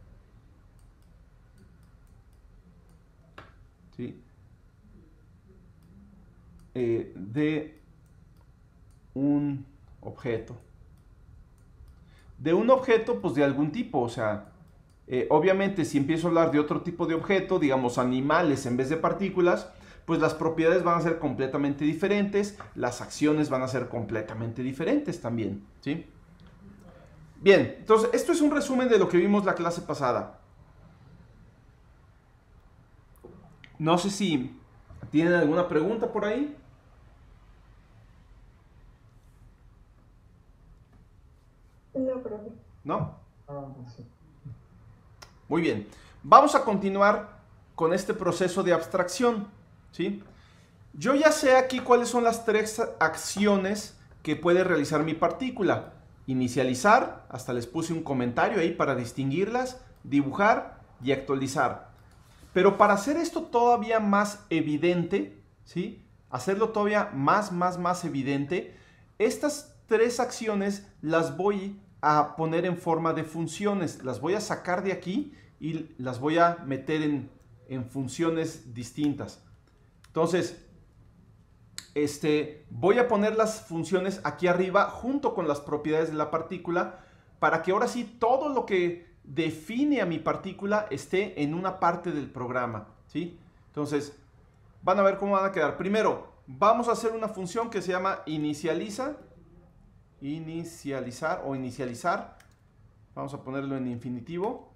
¿sí? Eh, de un objeto. De un objeto, pues de algún tipo, o sea, eh, obviamente si empiezo a hablar de otro tipo de objeto, digamos animales en vez de partículas, pues las propiedades van a ser completamente diferentes, las acciones van a ser completamente diferentes también, ¿sí? Bien, entonces esto es un resumen de lo que vimos la clase pasada. No sé si tienen alguna pregunta por ahí. No, profe. ¿No? Ah, sí. Muy bien. Vamos a continuar con este proceso de abstracción, ¿sí? Yo ya sé aquí cuáles son las tres acciones que puede realizar mi partícula. Inicializar, hasta les puse un comentario ahí para distinguirlas, dibujar y actualizar. Pero para hacer esto todavía más evidente, ¿sí? Hacerlo todavía más, más, más evidente, estas tres acciones las voy a poner en forma de funciones. Las voy a sacar de aquí y las voy a meter en, en funciones distintas. Entonces, este, voy a poner las funciones aquí arriba junto con las propiedades de la partícula para que ahora sí todo lo que define a mi partícula esté en una parte del programa, ¿sí? Entonces, van a ver cómo van a quedar. Primero, vamos a hacer una función que se llama inicializa. Inicializar o inicializar. Vamos a ponerlo en infinitivo.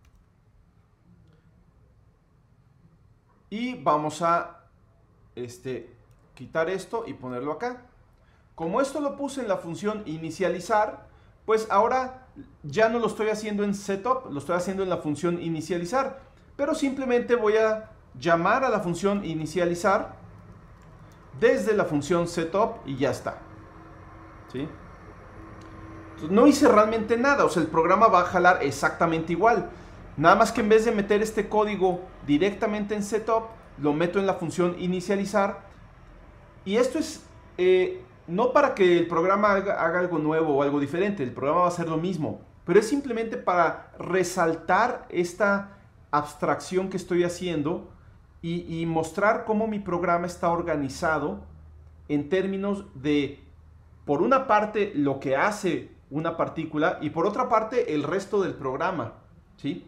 Y vamos a este, quitar esto y ponerlo acá. Como esto lo puse en la función inicializar, pues ahora ya no lo estoy haciendo en setup, lo estoy haciendo en la función inicializar. Pero simplemente voy a llamar a la función inicializar desde la función setup y ya está, ¿sí? No hice realmente nada, o sea, el programa va a jalar exactamente igual. Nada más que en vez de meter este código directamente en setup, lo meto en la función inicializar. Y esto es eh, no para que el programa haga, haga algo nuevo o algo diferente, el programa va a hacer lo mismo, pero es simplemente para resaltar esta abstracción que estoy haciendo y, y mostrar cómo mi programa está organizado en términos de, por una parte, lo que hace una partícula y por otra parte el resto del programa, ¿sí?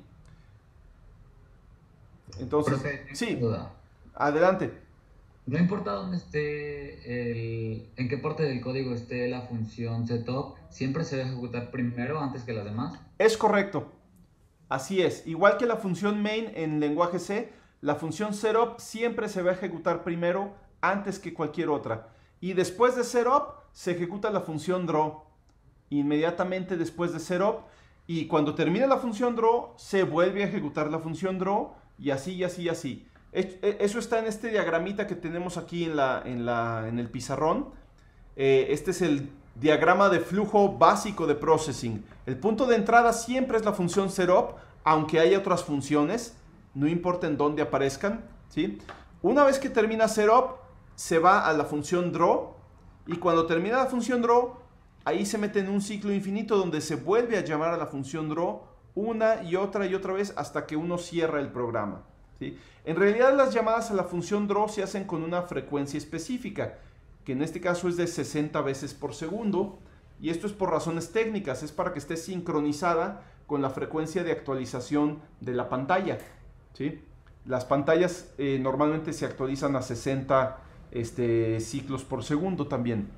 Entonces, Profe, sí, duda. adelante. No importa dónde esté, el, en qué parte del código esté la función setup, siempre se debe ejecutar primero antes que las demás. Es correcto, así es. Igual que la función main en lenguaje C, la función setup siempre se va a ejecutar primero antes que cualquier otra. Y después de setup se ejecuta la función draw. Inmediatamente después de setup, y cuando termina la función draw se vuelve a ejecutar la función draw y así y así y así. Eso está en este diagramita que tenemos aquí en, la, en, la, en el pizarrón. Eh, este es el diagrama de flujo básico de processing. El punto de entrada siempre es la función setup, aunque haya otras funciones, no importa en dónde aparezcan, ¿sí? Una vez que termina setup se va a la función draw, y cuando termina la función draw ahí se mete en un ciclo infinito donde se vuelve a llamar a la función draw una y otra y otra vez hasta que uno cierra el programa. ¿sí? En realidad las llamadas a la función draw se hacen con una frecuencia específica, que en este caso es de sesenta veces por segundo, y esto es por razones técnicas, es para que esté sincronizada con la frecuencia de actualización de la pantalla, ¿sí? Las pantallas eh, normalmente se actualizan a sesenta este, ciclos por segundo también.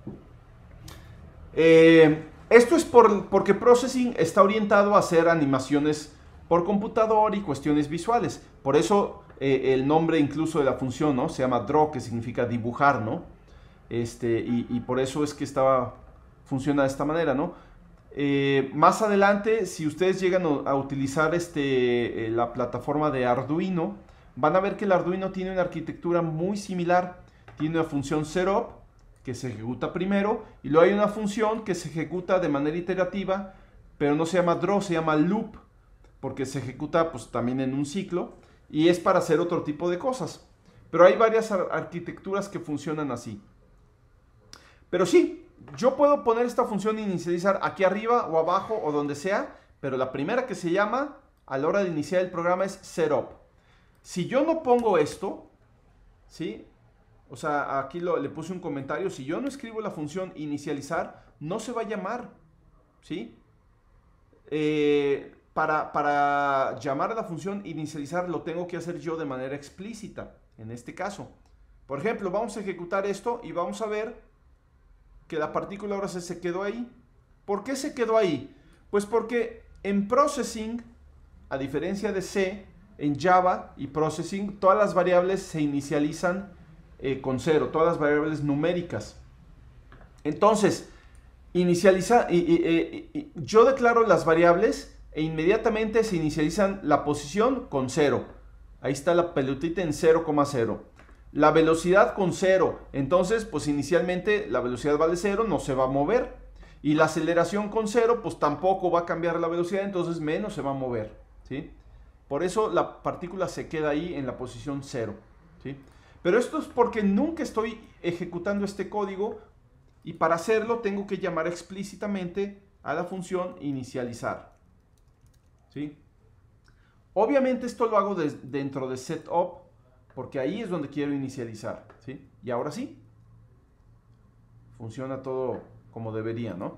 Eh, esto es por, porque Processing está orientado a hacer animaciones por computador y cuestiones visuales. Por eso eh, el nombre incluso de la función, ¿no?, se llama draw, que significa dibujar, ¿no? Este, y, y por eso es que estaba, funciona de esta manera, ¿no? Eh, más adelante, si ustedes llegan a utilizar este, eh, la plataforma de Arduino, van a ver que el Arduino tiene una arquitectura muy similar. Tiene una función setup que se ejecuta primero, y luego hay una función que se ejecuta de manera iterativa, pero no se llama draw, se llama loop, porque se ejecuta pues también en un ciclo, y es para hacer otro tipo de cosas. Pero hay varias ar arquitecturas que funcionan así. Pero sí, yo puedo poner esta función inicializar aquí arriba o abajo o donde sea, pero la primera que se llama a la hora de iniciar el programa es setup. Si yo no pongo esto, ¿sí? O sea, aquí lo, le puse un comentario, si yo no escribo la función inicializar, no se va a llamar, ¿sí? Eh, para, para llamar a la función inicializar lo tengo que hacer yo de manera explícita, en este caso. Por ejemplo, vamos a ejecutar esto y vamos a ver que la partícula ahora se, se quedó ahí. ¿Por qué se quedó ahí? Pues porque en Processing, a diferencia de C, en Java y Processing, todas las variables se inicializan eh, con cero, todas las variables numéricas. Entonces, inicializa, y, y, y, y, yo declaro las variables e inmediatamente se inicializan la posición con cero. Ahí está la pelotita en cero coma cero. La velocidad con cero, entonces pues inicialmente la velocidad vale cero, no se va a mover. Y la aceleración con cero, pues tampoco va a cambiar la velocidad, entonces menos se va a mover, ¿sí? Por eso la partícula se queda ahí en la posición cero, ¿sí? Pero esto es porque nunca estoy ejecutando este código, y para hacerlo tengo que llamar explícitamente a la función inicializar, ¿sí? Obviamente esto lo hago de, dentro de setup, porque ahí es donde quiero inicializar, ¿sí? Y ahora sí, funciona todo como debería, ¿no?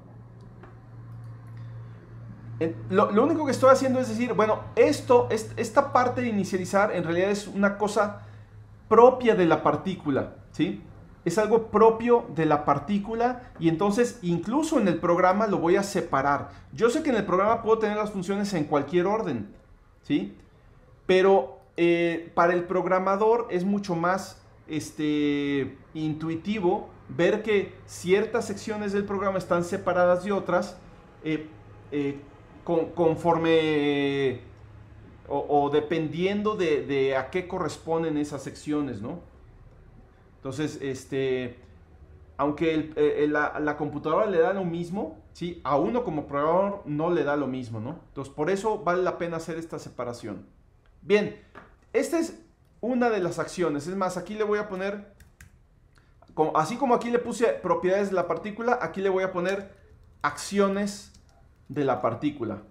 Lo, lo único que estoy haciendo es decir, bueno, esto, esta parte de inicializar en realidad es una cosa propia de la partícula, ¿sí? Es algo propio de la partícula, y entonces incluso en el programa lo voy a separar. Yo sé que en el programa puedo tener las funciones en cualquier orden, ¿sí? Pero Eh, para el programador es mucho más este, intuitivo ver que ciertas secciones del programa están separadas de otras eh, eh, con, conforme eh, o, o dependiendo de, de a qué corresponden esas secciones, ¿no? Entonces, este, aunque el, eh, la, la computadora le da lo mismo, ¿sí? A uno como programador no le da lo mismo, ¿no? Entonces, por eso vale la pena hacer esta separación. Bien, esta es una de las acciones. Es más, aquí le voy a poner, como, así como aquí le puse propiedades de la partícula, aquí le voy a poner acciones de la partícula.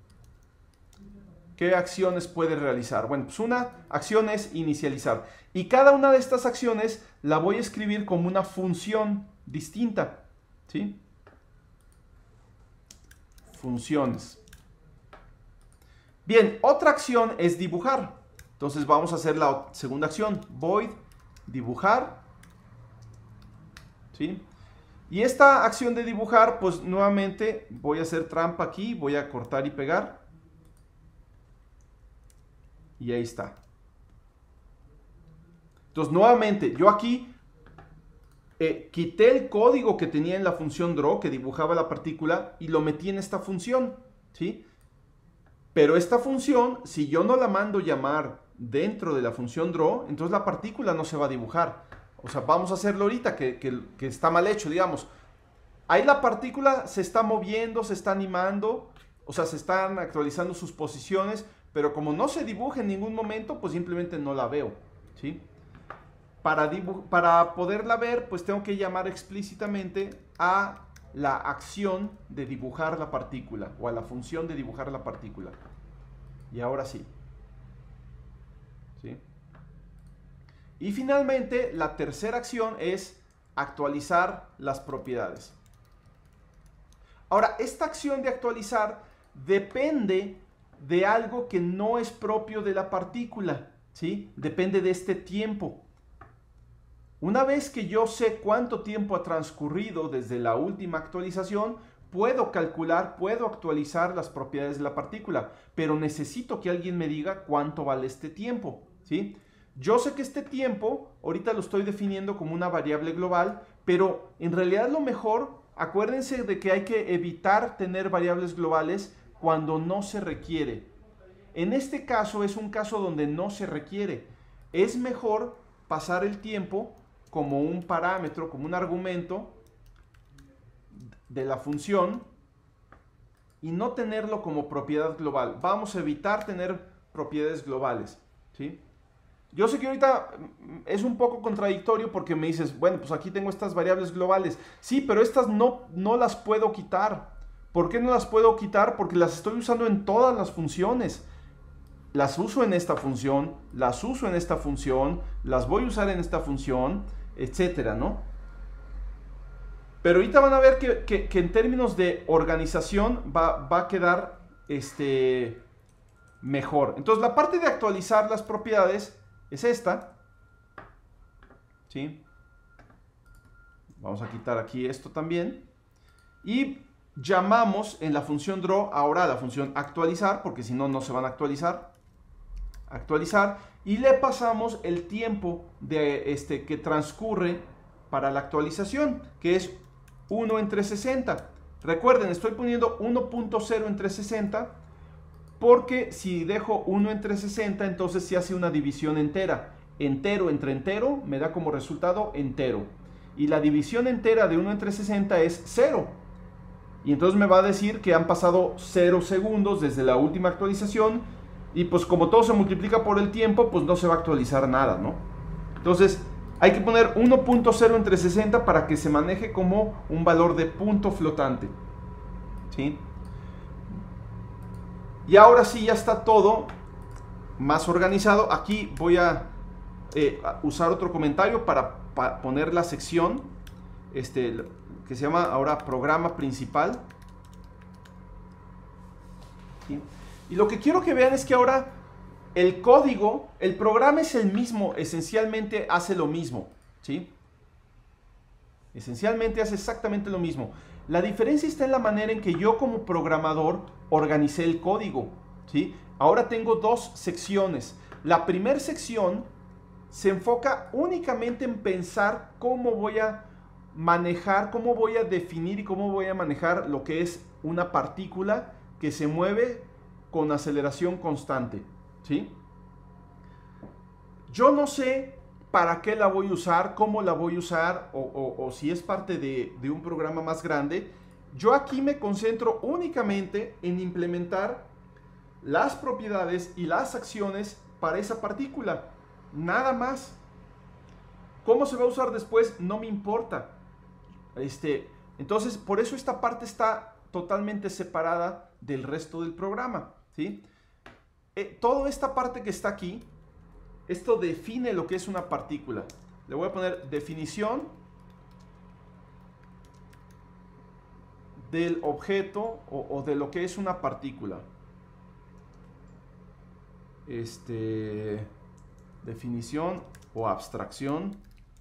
¿Qué acciones puede realizar? Bueno, pues una acción es inicializar. Y cada una de estas acciones la voy a escribir como una función distinta, ¿sí? Funciones. Bien, otra acción es dibujar. Entonces vamos a hacer la segunda acción. Void dibujar, ¿sí? Y esta acción de dibujar, pues nuevamente voy a hacer trampa aquí. Voy a cortar y pegar. Y ahí está. Entonces nuevamente yo aquí eh, quité el código que tenía en la función draw, que dibujaba la partícula, y lo metí en esta función, ¿sí? Pero esta función, si yo no la mando llamar dentro de la función draw, entonces la partícula no se va a dibujar. O sea, vamos a hacerlo ahorita, que, que, que está mal hecho, digamos. Ahí la partícula se está moviendo, se está animando, o sea, se están actualizando sus posiciones, pero como no se dibuja en ningún momento, pues simplemente no la veo, ¿sí? Para, para poderla ver, pues tengo que llamar explícitamente a la acción de dibujar la partícula, o a la función de dibujar la partícula. Y ahora sí. ¿Sí? Y finalmente, la tercera acción es actualizar las propiedades. Ahora, esta acción de actualizar depende de algo que no es propio de la partícula, ¿sí? Depende de este tiempo. Una vez que yo sé cuánto tiempo ha transcurrido desde la última actualización, puedo calcular, puedo actualizar las propiedades de la partícula, pero necesito que alguien me diga cuánto vale este tiempo, ¿sí? Yo sé que este tiempo, ahorita lo estoy definiendo como una variable global, pero en realidad lo mejor, acuérdense de que hay que evitar tener variables globales cuando no se requiere. En este caso es un caso donde no se requiere. Es mejor pasar el tiempo como un parámetro, como un argumento de la función y no tenerlo como propiedad global. Vamos a evitar tener propiedades globales, ¿sí? Yo sé que ahorita es un poco contradictorio porque me dices, bueno, pues aquí tengo estas variables globales. Sí, pero estas no, no las puedo quitar. ¿Por qué no las puedo quitar? Porque las estoy usando en todas las funciones. Las uso en esta función, las uso en esta función, las voy a usar en esta función, etcétera, ¿no? Pero ahorita van a ver que, que, que en términos de organización va, va a quedar este, mejor. Entonces la parte de actualizar las propiedades es esta, ¿sí? Vamos a quitar aquí esto también. Y llamamos en la función draw ahora a la función actualizar, porque si no, no se van a actualizar. Actualizar. Y le pasamos el tiempo de, este, que transcurre para la actualización, que es uno entre sesenta. Recuerden, estoy poniendo uno punto cero entre sesenta, porque si dejo uno entre sesenta, entonces se hace una división entera. Entero entre entero me da como resultado entero. Y la división entera de uno entre sesenta es cero. Y entonces me va a decir que han pasado cero segundos desde la última actualización. Y pues como todo se multiplica por el tiempo, pues no se va a actualizar nada, ¿no? Entonces hay que poner uno punto cero entre sesenta para que se maneje como un valor de punto flotante, ¿sí? Y ahora sí ya está todo más organizado. Aquí voy a, eh, a usar otro comentario para, para poner la sección este, que se llama ahora programa principal. ¿Sí? Y lo que quiero que vean es que ahora el código, el programa es el mismo, esencialmente hace lo mismo, ¿sí? Esencialmente hace exactamente lo mismo. La diferencia está en la manera en que yo como programador organicé el código, ¿sí? Ahora tengo dos secciones. La primera sección se enfoca únicamente en pensar cómo voy a manejar, cómo voy a definir y cómo voy a manejar lo que es una partícula que se mueve con aceleración constante, ¿sí? Yo no sé para qué la voy a usar, cómo la voy a usar o, o, o si es parte de, de un programa más grande. Yo aquí me concentro únicamente en implementar las propiedades y las acciones para esa partícula, nada más. ¿Cómo se va a usar después? No me importa. Este, entonces, por eso esta parte está totalmente separada del resto del programa, ¿sí? Eh, toda esta parte que está aquí, esto define lo que es una partícula. Le voy a poner definición del objeto o, o de lo que es una partícula. Este, definición o abstracción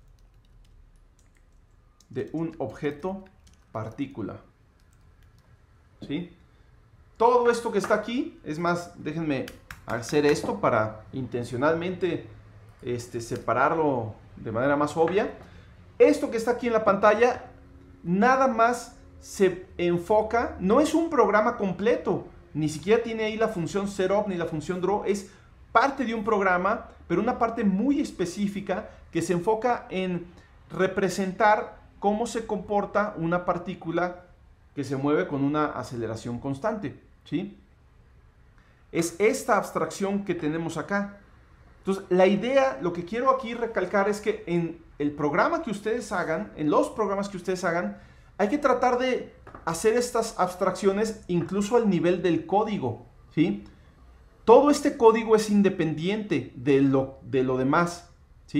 de un objeto partícula, ¿sí? Todo esto que está aquí, es más, déjenme hacer esto para intencionalmente este, separarlo de manera más obvia. Esto que está aquí en la pantalla, nada más se enfoca, no es un programa completo, ni siquiera tiene ahí la función setup ni la función draw, es parte de un programa, pero una parte muy específica que se enfoca en representar cómo se comporta una partícula que se mueve con una aceleración constante, ¿sí? Es esta abstracción que tenemos acá. Entonces, la idea, lo que quiero aquí recalcar es que en el programa que ustedes hagan, en los programas que ustedes hagan, hay que tratar de hacer estas abstracciones incluso al nivel del código, ¿sí? Todo este código es independiente de lo, de lo demás, ¿sí?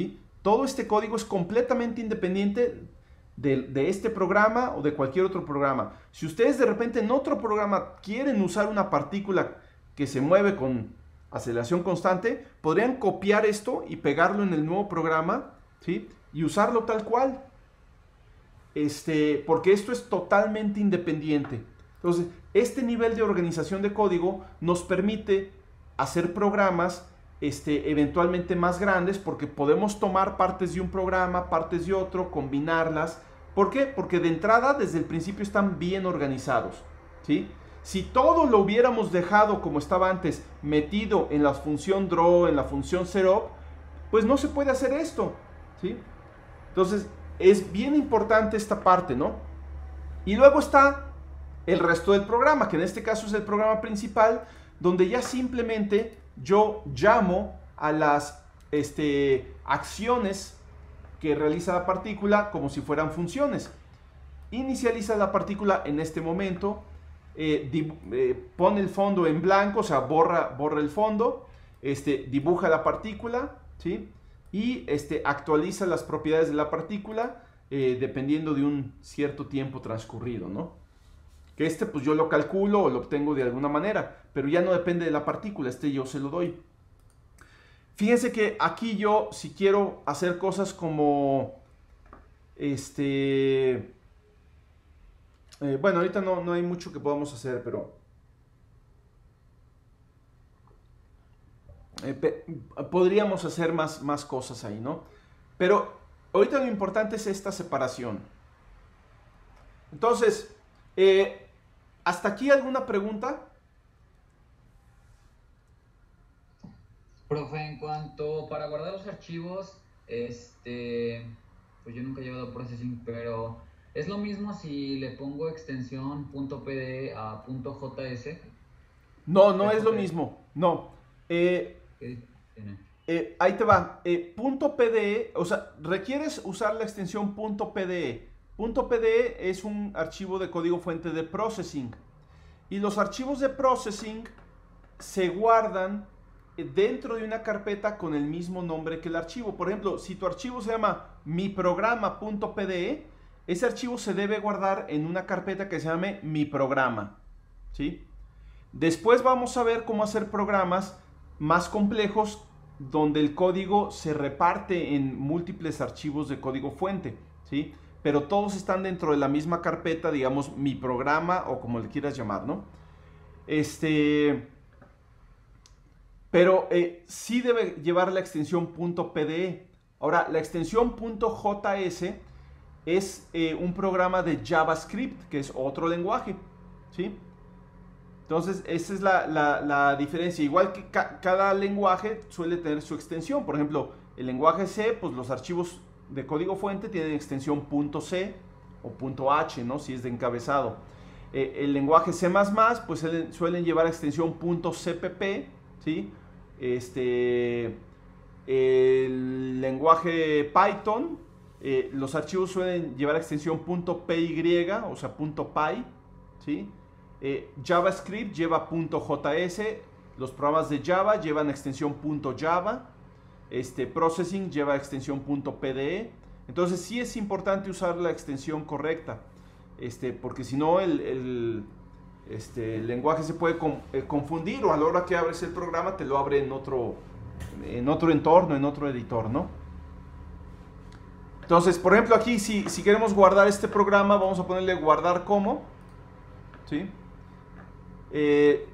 todo este código es completamente independiente de, de este programa o de cualquier otro programa. Si ustedes de repente en otro programa quieren usar una partícula que se mueve con aceleración constante, podrían copiar esto y pegarlo en el nuevo programa, ¿sí? Y usarlo tal cual. Este, porque esto es totalmente independiente. Entonces, este nivel de organización de código nos permite hacer programas este, eventualmente más grandes, porque podemos tomar partes de un programa, partes de otro, combinarlas. ¿Por qué? Porque de entrada, desde el principio, están bien organizados, ¿sí? Si todo lo hubiéramos dejado como estaba antes, metido en la función draw, en la función setup, pues no se puede hacer esto, ¿sí? Entonces, es bien importante esta parte, ¿no? Y luego está el resto del programa, que en este caso es el programa principal, donde ya simplemente yo llamo a las este, acciones que realiza la partícula como si fueran funciones. Inicializa la partícula en este momento, eh, eh, pone el fondo en blanco, o sea, borra, borra el fondo, este, dibuja la partícula, ¿sí? Y este, actualiza las propiedades de la partícula eh, dependiendo de un cierto tiempo transcurrido, ¿no? Que este pues yo lo calculo o lo obtengo de alguna manera, pero ya no depende de la partícula, este yo se lo doy. Fíjense que aquí yo, si quiero hacer cosas como, este, eh, bueno, ahorita no, no hay mucho que podamos hacer, pero eh, pe- podríamos hacer más, más cosas ahí, ¿no? Pero ahorita lo importante es esta separación. Entonces, eh, ¿hasta aquí alguna pregunta? Profe, en cuanto para guardar los archivos, este, pues yo nunca he llevado processing, pero es lo mismo si le pongo extensión .pd a .js. No, no es lo P J S. mismo. No. Eh, ¿Qué diferencia tiene? eh, ahí te va. Eh, .pde, o sea, requieres usar la extensión .pde. .pde es un archivo de código fuente de processing. Y los archivos de processing se guardan dentro de una carpeta con el mismo nombre que el archivo. Por ejemplo, si tu archivo se llama miprograma.pde, ese archivo se debe guardar en una carpeta que se llame miprograma, ¿sí? Después vamos a ver cómo hacer programas más complejos donde el código se reparte en múltiples archivos de código fuente, ¿sí? Pero todos están dentro de la misma carpeta, digamos, mi programa o como le quieras llamar, ¿no? Este... Pero eh, sí debe llevar la extensión .pde. Ahora, la extensión .js es eh, un programa de JavaScript, que es otro lenguaje, ¿sí? Entonces, esa es la, la, la diferencia. Igual que ca cada lenguaje suele tener su extensión. Por ejemplo, el lenguaje C, pues los archivos de código fuente tienen extensión .c o .h, ¿no? Si es de encabezado. Eh, el lenguaje C++, pues suelen llevar extensión .cpp, ¿sí? Este, el lenguaje Python, eh, los archivos suelen llevar extensión .py, o sea, .py, ¿sí? Eh, JavaScript lleva .js, los programas de Java llevan extensión .java, este, Processing lleva extensión .pde. Entonces sí es importante usar la extensión correcta, este, porque si no el, el, este, el lenguaje se puede con, eh, confundir, o a la hora que abres el programa te lo abre en otro, en otro entorno, en otro editor, ¿no? Entonces, por ejemplo, aquí si, si queremos guardar este programa, vamos a ponerle guardar como, ¿sí? Eh,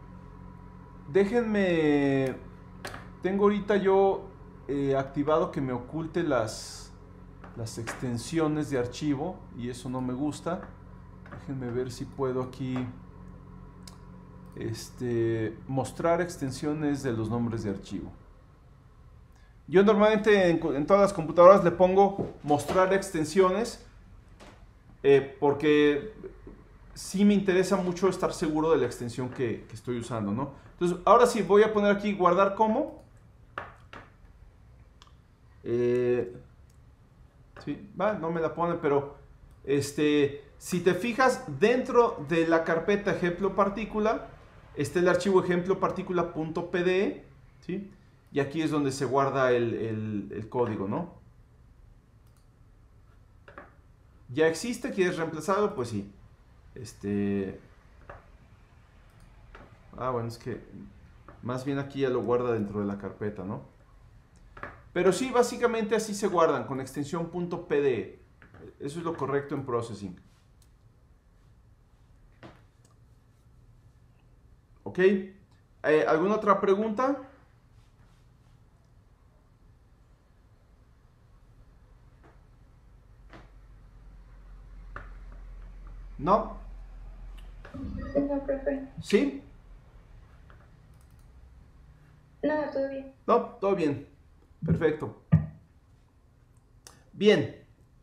déjenme, tengo ahorita yo eh, activado que me oculte las, las extensiones de archivo y eso no me gusta. Déjenme ver si puedo aquí este, mostrar extensiones de los nombres de archivo. Yo normalmente en, en todas las computadoras le pongo mostrar extensiones eh, porque sí me interesa mucho estar seguro de la extensión que, que estoy usando, ¿no? Entonces, ahora sí, voy a poner aquí guardar como. Eh, sí, va, no me la pone, pero este, si te fijas, dentro de la carpeta ejemplo partícula está el archivo ejemplo partícula.pde, ¿sí? y aquí es donde se guarda el, el, el código, ¿no? ¿Ya existe? ¿Quieres reemplazarlo? Pues sí. Este... Ah, bueno, es que más bien aquí ya lo guarda dentro de la carpeta, ¿no? Pero sí, básicamente así se guardan, con extensión .pde. Eso es lo correcto en processing. ¿Ok? Eh, ¿Alguna otra pregunta? ¿No? No, profe. ¿Sí? No, todo bien. No, todo bien. Perfecto. Bien.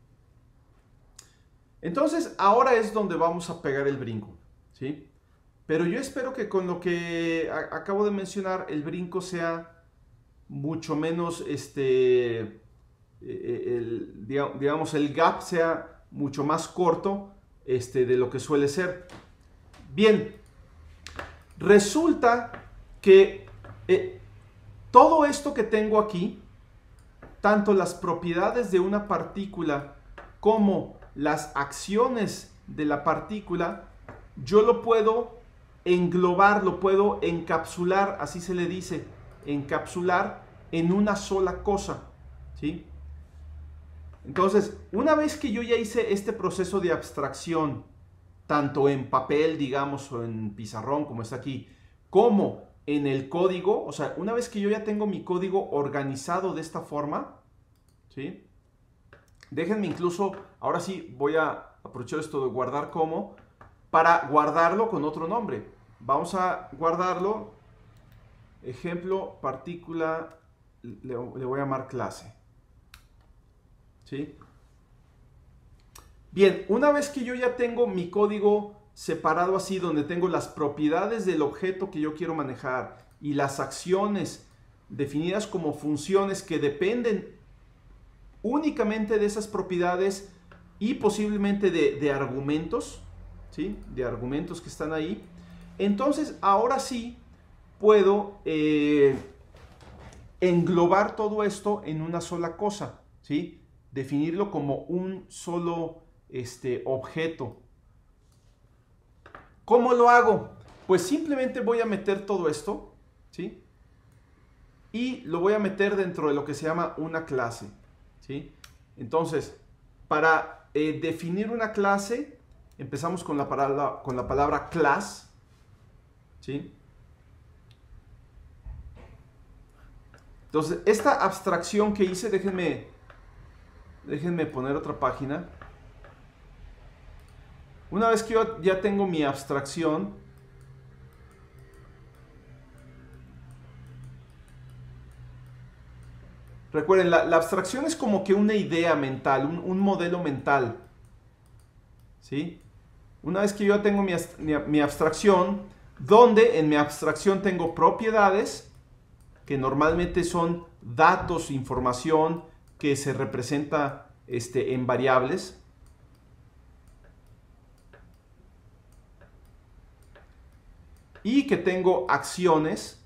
Entonces, ahora es donde vamos a pegar el brinco, ¿sí? Pero yo espero que con lo que a- acabo de mencionar, el brinco sea mucho menos, este, eh, el, diga- digamos, el gap sea mucho más corto, este, de lo que suele ser. Bien, resulta que eh, todo esto que tengo aquí, tanto las propiedades de una partícula como las acciones de la partícula, yo lo puedo englobar, lo puedo encapsular, así se le dice, encapsular en una sola cosa, ¿sí? Entonces, una vez que yo ya hice este proceso de abstracción, tanto en papel, digamos, o en pizarrón, como está aquí, como en el código, o sea, una vez que yo ya tengo mi código organizado de esta forma, ¿sí? Déjenme incluso, ahora sí voy a aprovechar esto de guardar como, para guardarlo con otro nombre. Vamos a guardarlo, ejemplo, partícula, le, le voy a llamar clase. ¿Sí? Bien, una vez que yo ya tengo mi código separado así, donde tengo las propiedades del objeto que yo quiero manejar y las acciones definidas como funciones que dependen únicamente de esas propiedades y posiblemente de, de argumentos, ¿sí? De argumentos que están ahí. Entonces, ahora sí puedo eh, englobar todo esto en una sola cosa, ¿sí? Definirlo como un solo este, objeto. ¿Cómo lo hago? Pues simplemente voy a meter todo esto, ¿sí? Y lo voy a meter dentro de lo que se llama una clase, ¿sí? Entonces, para eh, definir una clase, empezamos con la palabra, con la palabra class, ¿sí? Entonces, esta abstracción que hice, déjenme, déjenme poner otra página. Una vez que yo ya tengo mi abstracción, recuerden, la, la abstracción es como que una idea mental, un, un modelo mental, ¿sí? Una vez que yo tengo mi, mi, mi abstracción, donde en mi abstracción tengo propiedades, que normalmente son datos, información que se representa este, en variables. Y que tengo acciones.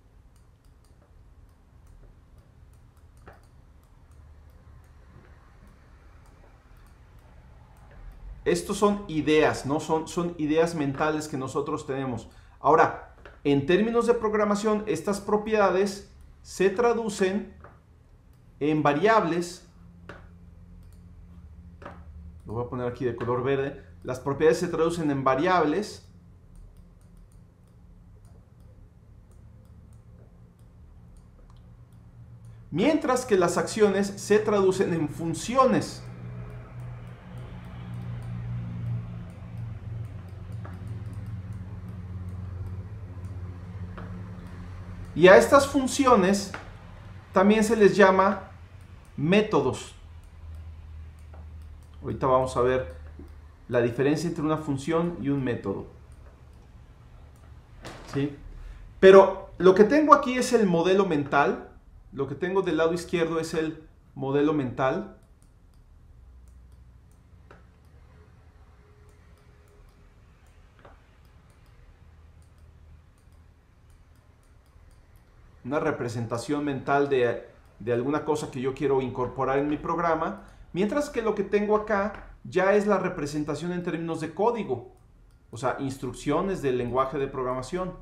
Estos son ideas, ¿no? Son, son ideas mentales que nosotros tenemos. Ahora, en términos de programación, estas propiedades se traducen en variables. Lo voy a poner aquí de color verde. Las propiedades se traducen en variables. Mientras que las acciones se traducen en funciones. Y a estas funciones también se les llama métodos. Ahorita vamos a ver la diferencia entre una función y un método. ¿Sí? Pero lo que tengo aquí es el modelo mental. Lo que tengo del lado izquierdo es el modelo mental. una representación mental de, de alguna cosa que yo quiero incorporar en mi programa, mientras que lo que tengo acá ya es la representación en términos de código, o sea, instrucciones del lenguaje de programación.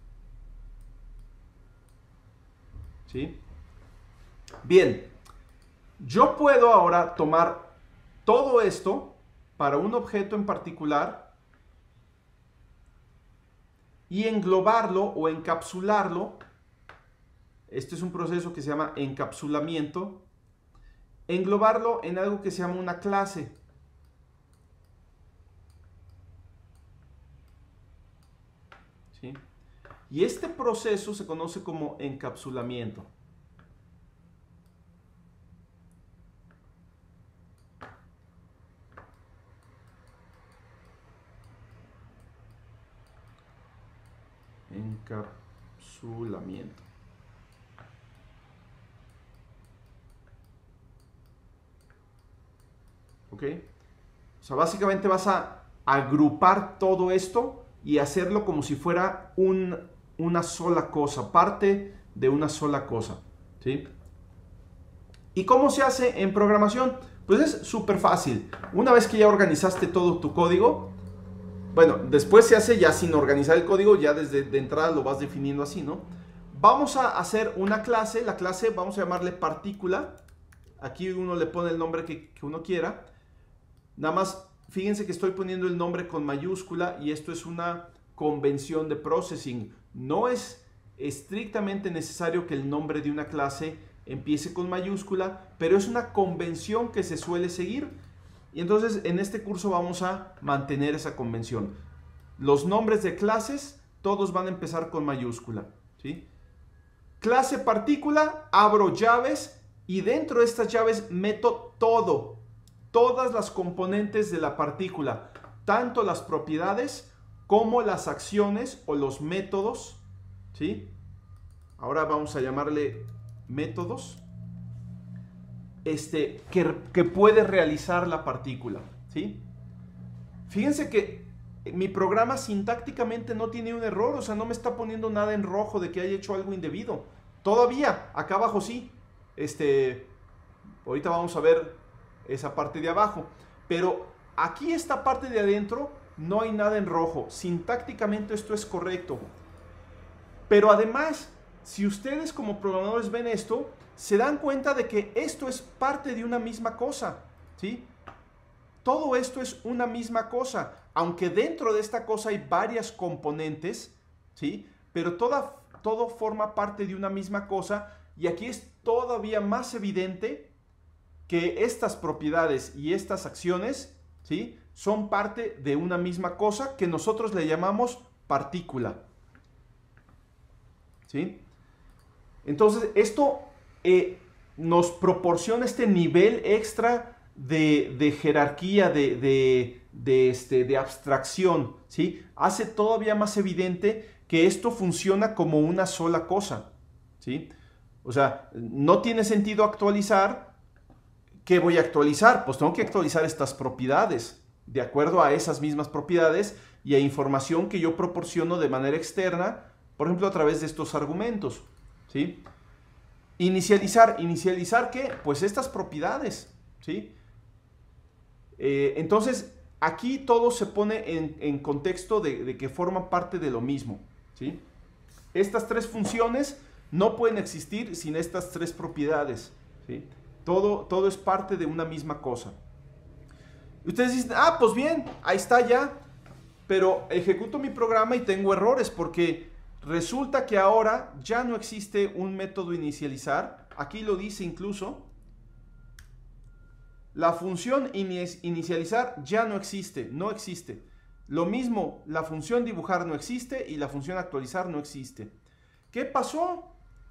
¿Sí? Bien, yo puedo ahora tomar todo esto para un objeto en particular y englobarlo o encapsularlo. Este es un proceso que se llama encapsulamiento. Englobarlo en algo que se llama una clase. ¿Sí? Y este proceso se conoce como encapsulamiento. Encapsulamiento. ¿Ok? O sea, básicamente vas a agrupar todo esto y hacerlo como si fuera un, una sola cosa, parte de una sola cosa. ¿Sí? ¿Y cómo se hace en programación? Pues es súper fácil. Una vez que ya organizaste todo tu código, bueno, después se hace ya sin organizar el código, ya desde de entrada lo vas definiendo así, ¿no? Vamos a hacer una clase, la clase vamos a llamarle partícula. Aquí uno le pone el nombre que, que uno quiera. Nada más, fíjense que estoy poniendo el nombre con mayúscula y esto es una convención de processing. No es estrictamente necesario que el nombre de una clase empiece con mayúscula, pero es una convención que se suele seguir. Y entonces en este curso vamos a mantener esa convención. Los nombres de clases, todos van a empezar con mayúscula. ¿Sí? Clase partícula, abro llaves y dentro de estas llaves meto todo. Todas las componentes de la partícula, tanto las propiedades como las acciones o los métodos. ¿Sí? Ahora vamos a llamarle métodos. Este, que, que puede realizar la partícula. ¿Sí? Fíjense que mi programa sintácticamente no tiene un error, o sea, no me está poniendo nada en rojo de que haya hecho algo indebido. Todavía, acá abajo sí. Este, ahorita vamos a ver esa parte de abajo. Pero aquí esta parte de adentro no hay nada en rojo. Sintácticamente esto es correcto. Pero además, si ustedes como programadores ven esto, se dan cuenta de que esto es parte de una misma cosa, ¿sí? Todo esto es una misma cosa, aunque dentro de esta cosa hay varias componentes, ¿sí? Pero toda, todo forma parte de una misma cosa y aquí es todavía más evidente que estas propiedades y estas acciones, ¿sí? Son parte de una misma cosa que nosotros le llamamos partícula, ¿sí? Entonces, esto eh, nos proporciona este nivel extra de, de jerarquía, de, de, de, este, de abstracción, ¿sí? Hace todavía más evidente que esto funciona como una sola cosa, ¿sí? O sea, no tiene sentido actualizar. ¿Qué voy a actualizar? Pues tengo que actualizar estas propiedades, de acuerdo a esas mismas propiedades y a información que yo proporciono de manera externa, por ejemplo, a través de estos argumentos, ¿sí? Inicializar, ¿inicializar qué? Pues estas propiedades, ¿sí? Eh, entonces, aquí todo se pone en, en contexto de, de que forman parte de lo mismo, ¿sí? Estas tres funciones no pueden existir sin estas tres propiedades, ¿sí? Todo, todo es parte de una misma cosa. Y ustedes dicen, ah, pues bien, ahí está ya, pero ejecuto mi programa y tengo errores porque resulta que ahora ya no existe un método inicializar. Aquí lo dice incluso. La función inicializar ya no existe, no existe. Lo mismo, la función dibujar no existe y la función actualizar no existe. ¿Qué pasó?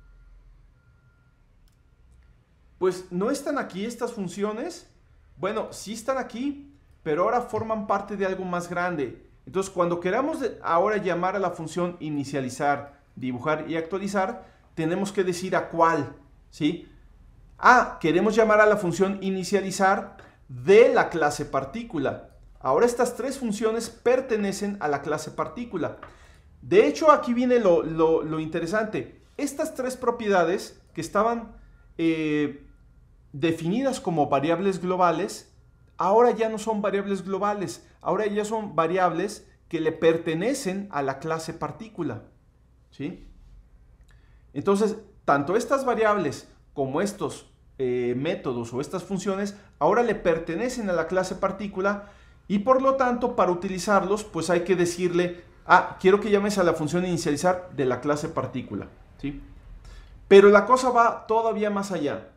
Pues no están aquí estas funciones. Bueno, sí están aquí, pero ahora forman parte de algo más grande. Entonces, cuando queramos ahora llamar a la función inicializar, dibujar y actualizar, tenemos que decir a cuál, ¿sí? Ah, queremos llamar a la función inicializar de la clase partícula. Ahora estas tres funciones pertenecen a la clase partícula. De hecho, aquí viene lo, lo, lo interesante. estas tres propiedades que estaban eh, definidas como variables globales, ahora ya no son variables globales, ahora ya son variables que le pertenecen a la clase partícula, ¿sí? Entonces, tanto estas variables como estos eh, métodos o estas funciones ahora le pertenecen a la clase partícula y por lo tanto para utilizarlos pues hay que decirle, ah, quiero que llames a la función inicializar de la clase partícula, ¿sí? Pero la cosa va todavía más allá.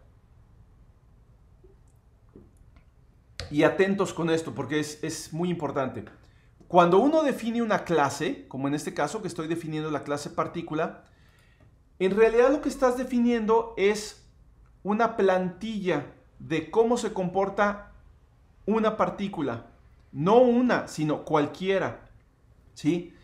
Y atentos con esto porque es, es muy importante. Cuando uno define una clase, como en este caso que estoy definiendo la clase partícula, en realidad lo que estás definiendo es una plantilla de cómo se comporta una partícula. No una, sino cualquiera, ¿sí?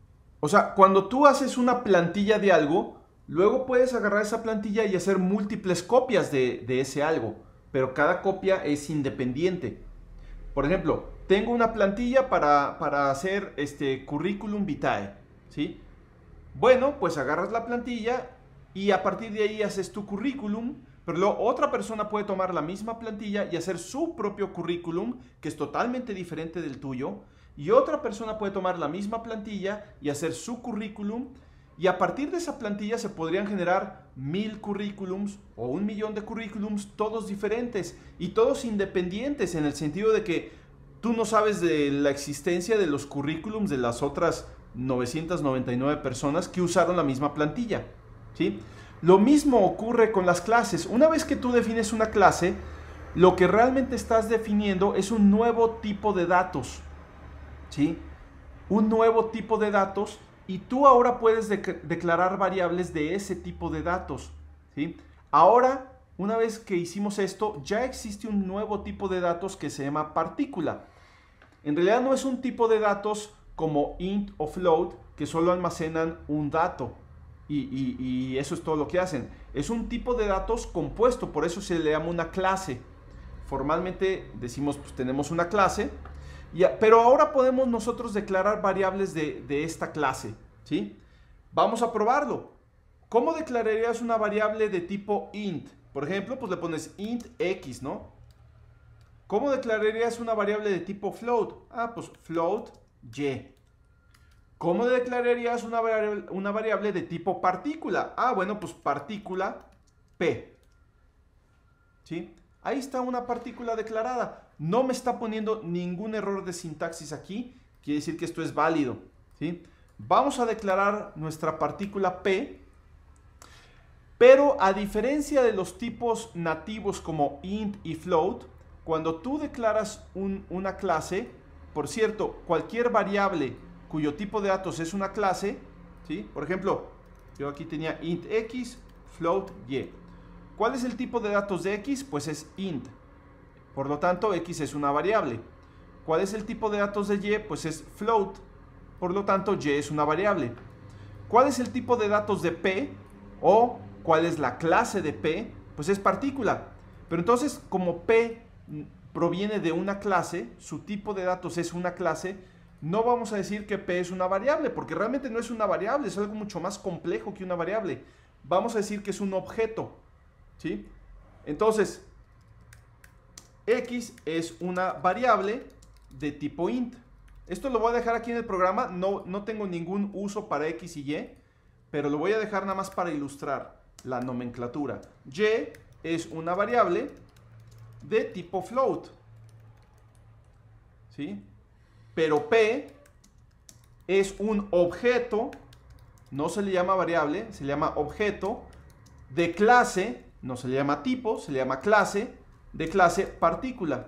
O sea, cuando tú haces una plantilla de algo, luego puedes agarrar esa plantilla y hacer múltiples copias de, de ese algo, pero cada copia es independiente. Por ejemplo, tengo una plantilla para, para hacer este currículum vitae, ¿sí? Bueno, pues agarras la plantilla y a partir de ahí haces tu currículum, pero luego otra persona puede tomar la misma plantilla y hacer su propio currículum, que es totalmente diferente del tuyo, y otra persona puede tomar la misma plantilla y hacer su currículum, y a partir de esa plantilla se podrían generar mil currículums o un millón de currículums, todos diferentes y todos independientes, en el sentido de que tú no sabes de la existencia de los currículums de las otras novecientas noventa y nueve personas que usaron la misma plantilla, ¿sí? Lo mismo ocurre con las clases. Una vez que tú defines una clase, lo que realmente estás definiendo es un nuevo tipo de datos, ¿sí? Un nuevo tipo de datos y tú ahora puedes de declarar variables de ese tipo de datos, ¿sí? Ahora, una vez que hicimos esto, ya existe un nuevo tipo de datos que se llama partícula. En realidad no es un tipo de datos como int o float que solo almacenan un dato y, y, y eso es todo lo que hacen. Es un tipo de datos compuesto, por eso se le llama una clase. Formalmente decimos, pues tenemos una clase, y, pero ahora podemos nosotros declarar variables de, de esta clase, ¿sí? Vamos a probarlo. ¿Cómo declararías una variable de tipo int? Por ejemplo, pues le pones int x, ¿no? ¿Cómo declararías una variable de tipo float? Ah, pues float y. ¿Cómo declararías una variable, una variable de tipo partícula? Ah, bueno, pues partícula p. ¿Sí? Ahí está una partícula declarada. No me está poniendo ningún error de sintaxis aquí. Quiere decir que esto es válido, ¿sí? Vamos a declarar nuestra partícula p. Pero a diferencia de los tipos nativos como int y float, cuando tú declaras un, una clase, por cierto, cualquier variable cuyo tipo de datos es una clase, ¿sí? Por ejemplo, yo aquí tenía int x, float y. ¿Cuál es el tipo de datos de x? Pues es int. Por lo tanto, x es una variable. ¿Cuál es el tipo de datos de y? Pues es float. Por lo tanto, y es una variable. ¿Cuál es el tipo de datos de p? O ¿cuál es la clase de p? Pues es partícula. Pero entonces, como p proviene de una clase, su tipo de datos es una clase, no vamos a decir que p es una variable, porque realmente no es una variable, es algo mucho más complejo que una variable. Vamos a decir que es un objeto, ¿sí? Entonces, x es una variable de tipo int. Esto lo voy a dejar aquí en el programa, no, no tengo ningún uso para x y y, pero lo voy a dejar nada más para ilustrar la nomenclatura. Y es una variable de tipo float, ¿sí? Pero p es un objeto, no se le llama variable, se le llama objeto de clase, no se le llama tipo, se le llama clase, de clase partícula,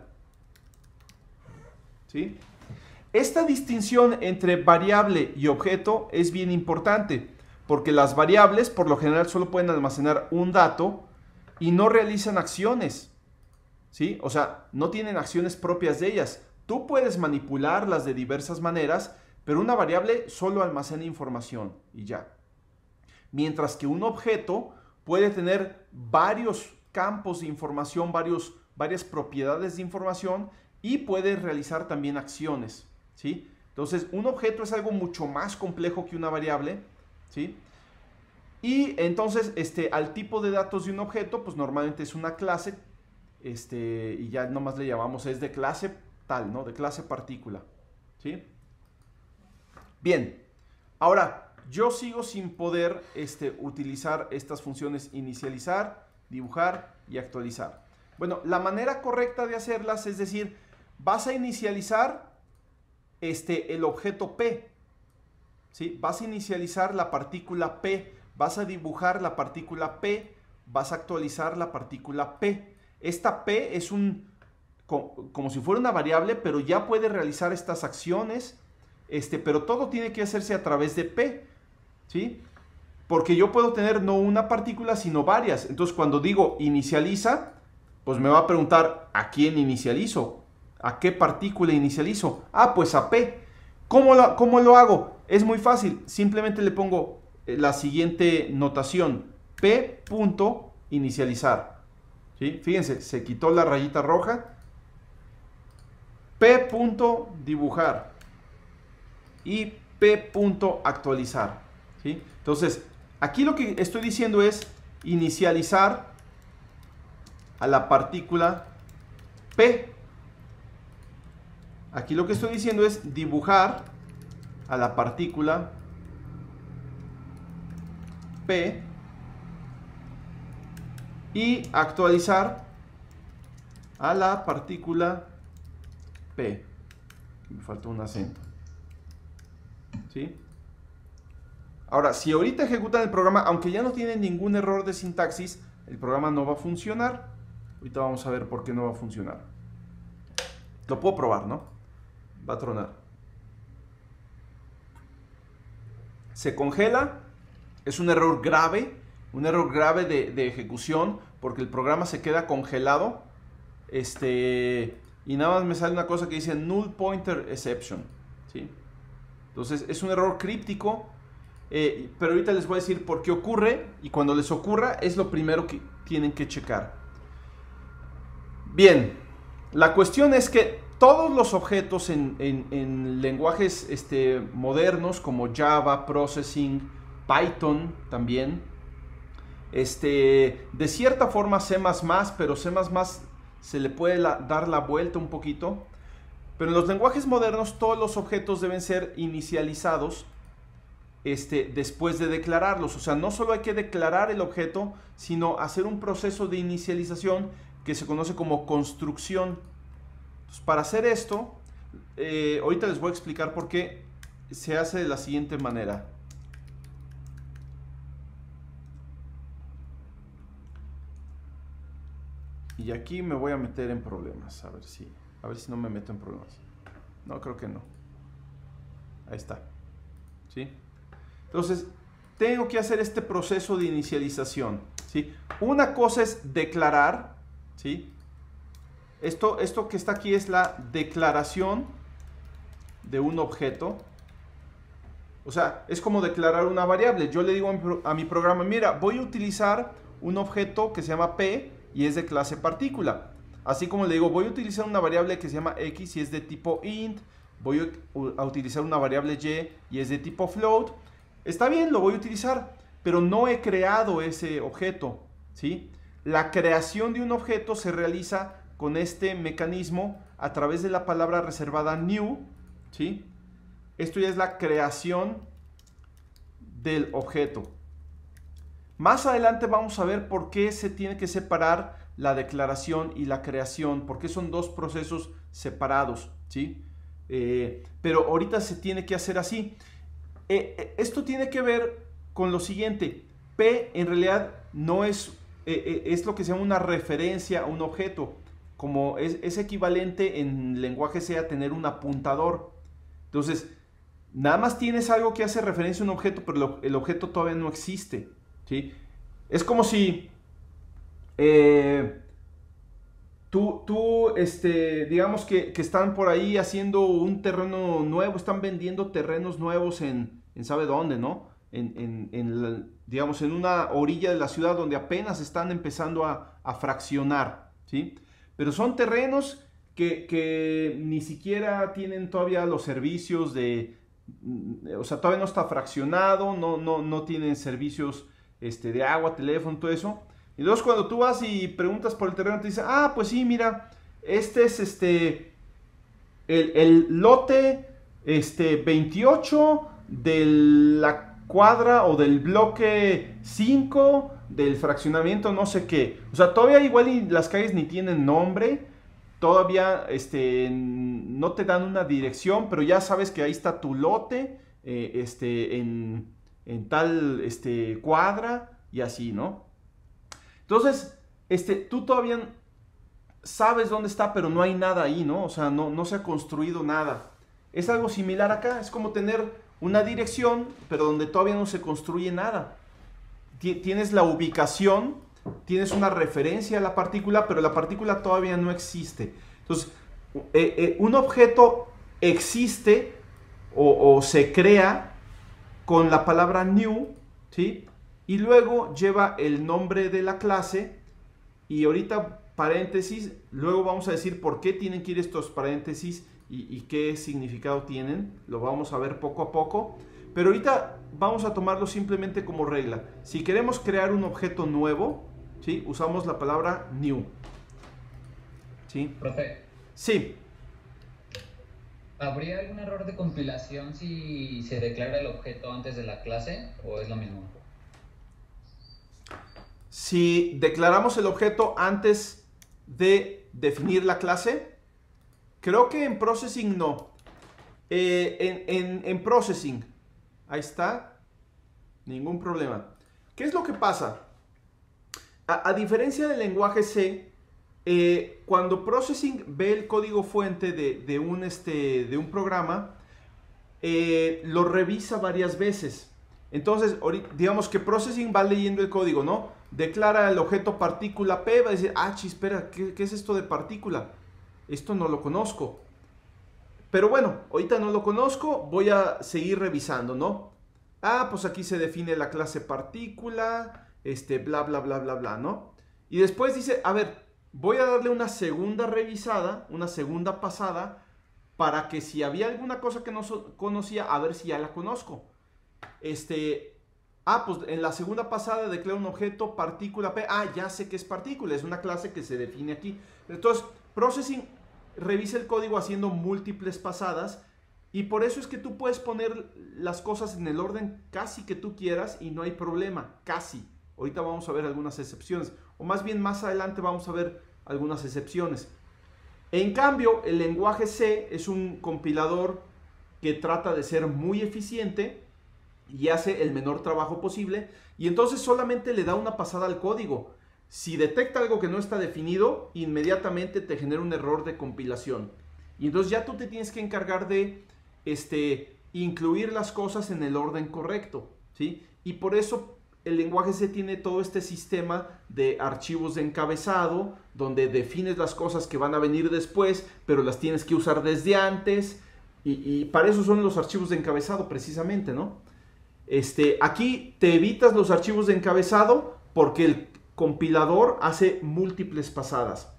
¿sí? Esta distinción entre variable y objeto es bien importante, porque las variables por lo general solo pueden almacenar un dato y no realizan acciones, ¿sí? O sea, no tienen acciones propias de ellas. Tú puedes manipularlas de diversas maneras, pero una variable solo almacena información y ya. Mientras que un objeto puede tener varios campos de información, varios, varias propiedades de información y puede realizar también acciones, ¿sí? Entonces, un objeto es algo mucho más complejo que una variable, ¿sí? Y entonces, este, al tipo de datos de un objeto, pues normalmente es una clase, este, y ya nomás le llamamos, es de clase tal, ¿no? De clase partícula, ¿sí? Bien, ahora, yo sigo sin poder este, utilizar estas funciones inicializar, dibujar y actualizar. Bueno, la manera correcta de hacerlas es decir, vas a inicializar este, el objeto P, ¿sí? Vas a inicializar la partícula P, vas a dibujar la partícula P, vas a actualizar la partícula P. Esta P es un, como, como si fuera una variable, pero ya puede realizar estas acciones, este, pero todo tiene que hacerse a través de P, ¿sí? Porque yo puedo tener no una partícula, sino varias. Entonces, cuando digo inicializa, pues me va a preguntar, ¿a quién inicializo? ¿A qué partícula inicializo? Ah, pues a P. ¿Cómo lo, cómo lo hago? Es muy fácil. Simplemente le pongo la siguiente notación. P punto inicializar. ¿Sí? Fíjense, se quitó la rayita roja. P punto dibujar. Y P punto actualizar. ¿Sí? Entonces, aquí lo que estoy diciendo es inicializar a la partícula P. Aquí lo que estoy diciendo es dibujar a la partícula P y actualizar a la partícula P. Me falta un acento. ¿Sí? Ahora, si ahorita ejecutan el programa, aunque ya no tienen ningún error de sintaxis, el programa no va a funcionar. Ahorita vamos a ver por qué no va a funcionar. Lo puedo probar, ¿no? Va a tronar. Se congela. Es un error grave. Un error grave de, de ejecución. Porque el programa se queda congelado. Este, y nada más me sale una cosa que dice Null Pointer Exception. ¿Sí? Entonces es un error críptico. Eh, pero ahorita les voy a decir por qué ocurre. Y cuando les ocurra es lo primero que tienen que checar. Bien. La cuestión es que todos los objetos en, en, en lenguajes este, modernos como Java, Processing, Python también, este, de cierta forma C más más, pero C más más se le puede la, dar la vuelta un poquito. Pero en los lenguajes modernos todos los objetos deben ser inicializados este, después de declararlos. O sea, no solo hay que declarar el objeto, sino hacer un proceso de inicialización que se conoce como construcción. Entonces, para hacer esto, eh, ahorita les voy a explicar por qué se hace de la siguiente manera. Y aquí me voy a meter en problemas, a ver si, a ver si no me meto en problemas. No, creo que no. Ahí está. ¿Sí? Entonces, tengo que hacer este proceso de inicialización. ¿Sí? Una cosa es declarar, ¿sí? Esto, esto que está aquí es la declaración de un objeto. O sea, es como declarar una variable. Yo le digo a mi, a mi programa, mira, voy a utilizar un objeto que se llama P y es de clase partícula. Así como le digo, voy a utilizar una variable que se llama X y es de tipo int. Voy a utilizar una variable Y y es de tipo float. Está bien, lo voy a utilizar, pero no he creado ese objeto, ¿sí? La creación de un objeto se realiza con este mecanismo a través de la palabra reservada new, ¿sí? Esto ya es la creación del objeto. Más adelante vamos a ver por qué se tiene que separar la declaración y la creación, porque son dos procesos separados, ¿sí? Eh, pero ahorita se tiene que hacer así. Eh, esto tiene que ver con lo siguiente. P en realidad no es, eh, es lo que se llama una referencia a un objeto. Como es, es equivalente en lenguaje C a tener un apuntador. Entonces, nada más tienes algo que hace referencia a un objeto, pero lo, el objeto todavía no existe, ¿sí? Es como si eh, tú, tú este, digamos que, que están por ahí haciendo un terreno nuevo, están vendiendo terrenos nuevos en, en ¿sabe dónde, no? En, en, en la, digamos, en una orilla de la ciudad donde apenas están empezando a, a fraccionar, ¿sí? Pero son terrenos que, que ni siquiera tienen todavía los servicios de... O sea, todavía no está fraccionado, no, no, no tienen servicios este, de agua, teléfono, todo eso. Y entonces cuando tú vas y preguntas por el terreno, te dicen, ah, pues sí, mira, este es este, el, el lote este, veintiocho de la cuadra o del bloque cinco del fraccionamiento no sé qué. O sea, todavía igual y las calles ni tienen nombre, todavía este, no te dan una dirección, pero ya sabes que ahí está tu lote eh, este, en, en tal este, cuadra y así, ¿no? Entonces, este, tú todavía sabes dónde está, pero no hay nada ahí, ¿no? O sea, no, no se ha construido nada. Es algo similar acá, es como tener una dirección, pero donde todavía no se construye nada. Tienes la ubicación, tienes una referencia a la partícula, pero la partícula todavía no existe. Entonces, eh, eh, un objeto existe o, o se crea con la palabra new, ¿sí? Y luego lleva el nombre de la clase y ahorita paréntesis, luego vamos a decir por qué tienen que ir estos paréntesis y, y qué significado tienen, lo vamos a ver poco a poco, pero ahorita vamos a tomarlo simplemente como regla. Si queremos crear un objeto nuevo, ¿sí? Usamos la palabra new. ¿Sí? Profe. Sí. ¿Habría algún error de compilación si se declara el objeto antes de la clase o es lo mismo? Si declaramos el objeto antes de definir la clase, creo que en Processing no. Eh, en, en, en Processing, ahí está, ningún problema. ¿Qué es lo que pasa? A, a diferencia del lenguaje C, eh, cuando Processing ve el código fuente de, de, un, este, de un programa, eh, lo revisa varias veces. Entonces, digamos que Processing va leyendo el código, ¿no? Declara el objeto partícula P, va a decir, ah, chi, espera, ¿qué, ¿qué es esto de partícula? Esto no lo conozco. Pero bueno, ahorita no lo conozco, voy a seguir revisando, ¿no? Ah, pues aquí se define la clase partícula, este, bla, bla, bla, bla, bla, ¿no? Y después dice, a ver, voy a darle una segunda revisada, una segunda pasada, para que si había alguna cosa que no conocía, a ver si ya la conozco. Este... Ah, pues en la segunda pasada declaro un objeto partícula P. Ah, ya sé que es partícula, es una clase que se define aquí. Entonces, Processing revisa el código haciendo múltiples pasadas y por eso es que tú puedes poner las cosas en el orden casi que tú quieras y no hay problema, casi. Ahorita vamos a ver algunas excepciones, o más bien más adelante vamos a ver algunas excepciones. En cambio, el lenguaje C es un compilador que trata de ser muy eficiente y hace el menor trabajo posible y entonces solamente le da una pasada al código. Si detecta algo que no está definido, inmediatamente te genera un error de compilación y entonces ya tú te tienes que encargar de este, incluir las cosas en el orden correcto, ¿sí? Y por eso el lenguaje C tiene todo este sistema de archivos de encabezado donde defines las cosas que van a venir después, pero las tienes que usar desde antes y, y para eso son los archivos de encabezado precisamente, ¿no? Este, aquí te evitas los archivos de encabezado porque el compilador hace múltiples pasadas.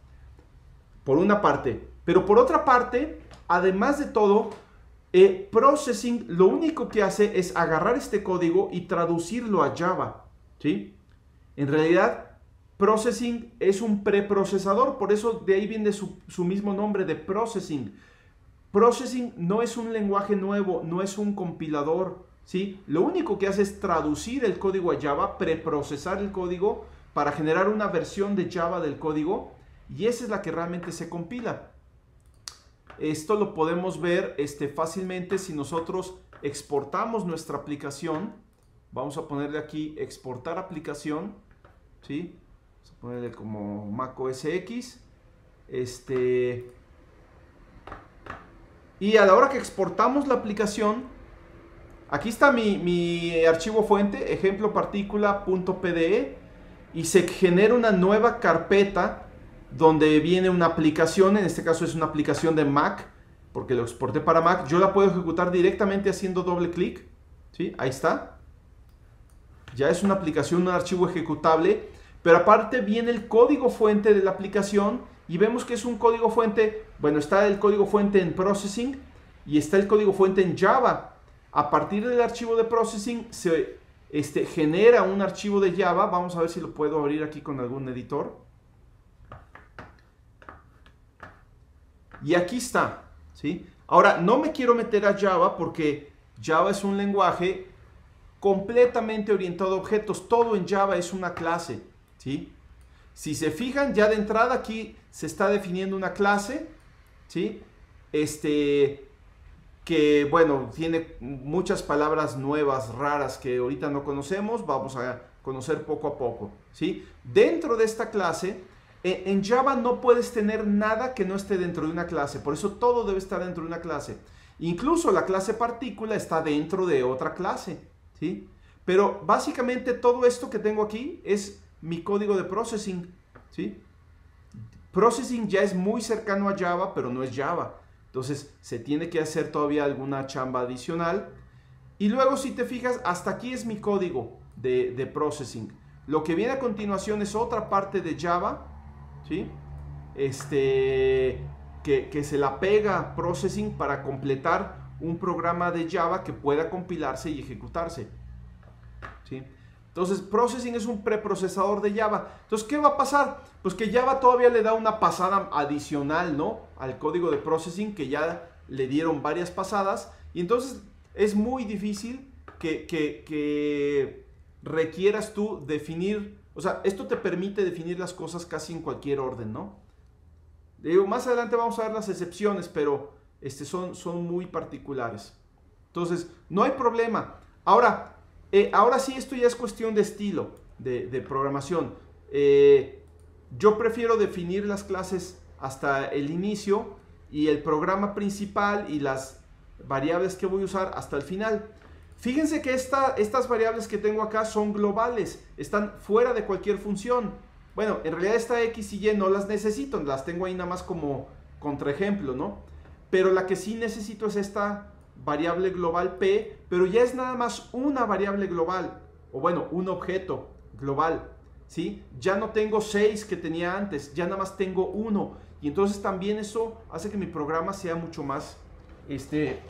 Por una parte. Pero por otra parte, además de todo, eh, Processing lo único que hace es agarrar este código y traducirlo a Java. ¿Sí? En realidad, Processing es un preprocesador. Por eso de ahí viene su, su mismo nombre de Processing. Processing no es un lenguaje nuevo, no es un compilador. ¿Sí? Lo único que hace es traducir el código a Java, preprocesar el código para generar una versión de Java del código y esa es la que realmente se compila. Esto lo podemos ver este, fácilmente si nosotros exportamos nuestra aplicación. Vamos a ponerle aquí exportar aplicación. ¿Sí? Vamos a ponerle como Mac O S X. Este, y a la hora que exportamos la aplicación, aquí está mi, mi archivo fuente, ejemplo partícula.pde y se genera una nueva carpeta donde viene una aplicación, en este caso es una aplicación de Mac, porque lo exporté para Mac. Yo la puedo ejecutar directamente haciendo doble clic, ¿sí? Ahí está. Ya es una aplicación, un archivo ejecutable, pero aparte viene el código fuente de la aplicación y vemos que es un código fuente, bueno, está el código fuente en Processing y está el código fuente en Java. A partir del archivo de Processing se este, genera un archivo de Java. Vamos a ver si lo puedo abrir aquí con algún editor. Y aquí está, ¿sí? Ahora, no me quiero meter a Java porque Java es un lenguaje completamente orientado a objetos. Todo en Java es una clase, ¿sí? Si se fijan, ya de entrada aquí se está definiendo una clase, ¿sí? Este, que, bueno, tiene muchas palabras nuevas, raras, que ahorita no conocemos. Vamos a conocer poco a poco, ¿sí? Dentro de esta clase, en Java no puedes tener nada que no esté dentro de una clase. Por eso todo debe estar dentro de una clase. Incluso la clase partícula está dentro de otra clase, ¿sí? Pero básicamente todo esto que tengo aquí es mi código de processing, ¿sí? Processing ya es muy cercano a Java, pero no es Java. Entonces se tiene que hacer todavía alguna chamba adicional. Y luego, si te fijas, hasta aquí es mi código de, de processing. Lo que viene a continuación es otra parte de Java, ¿sí? Este, que, que se la pega processing para completar un programa de Java que pueda compilarse y ejecutarse, ¿sí? Entonces, processing es un preprocesador de Java. Entonces, ¿qué va a pasar? Pues que Java todavía le da una pasada adicional, ¿no? Al código de processing, que ya le dieron varias pasadas. Y entonces es muy difícil que, que, que requieras tú definir. O sea, esto te permite definir las cosas casi en cualquier orden, ¿no? Digo, más adelante vamos a ver las excepciones, pero este, son, son muy particulares. Entonces, no hay problema. Ahora, eh, ahora sí, esto ya es cuestión de estilo, de, de programación. Eh, yo prefiero definir las clases hasta el inicio y el programa principal y las variables que voy a usar hasta el final. Fíjense que esta, estas variables que tengo acá son globales, están fuera de cualquier función. Bueno, en realidad esta X y Y no las necesito, las tengo ahí nada más como contraejemplo, ¿no? Pero la que sí necesito es esta variable global P, pero ya es nada más una variable global, o bueno, un objeto global, ¿sí? Ya no tengo seis que tenía antes, ya nada más tengo uno. Y entonces también eso hace que mi programa sea mucho más, este,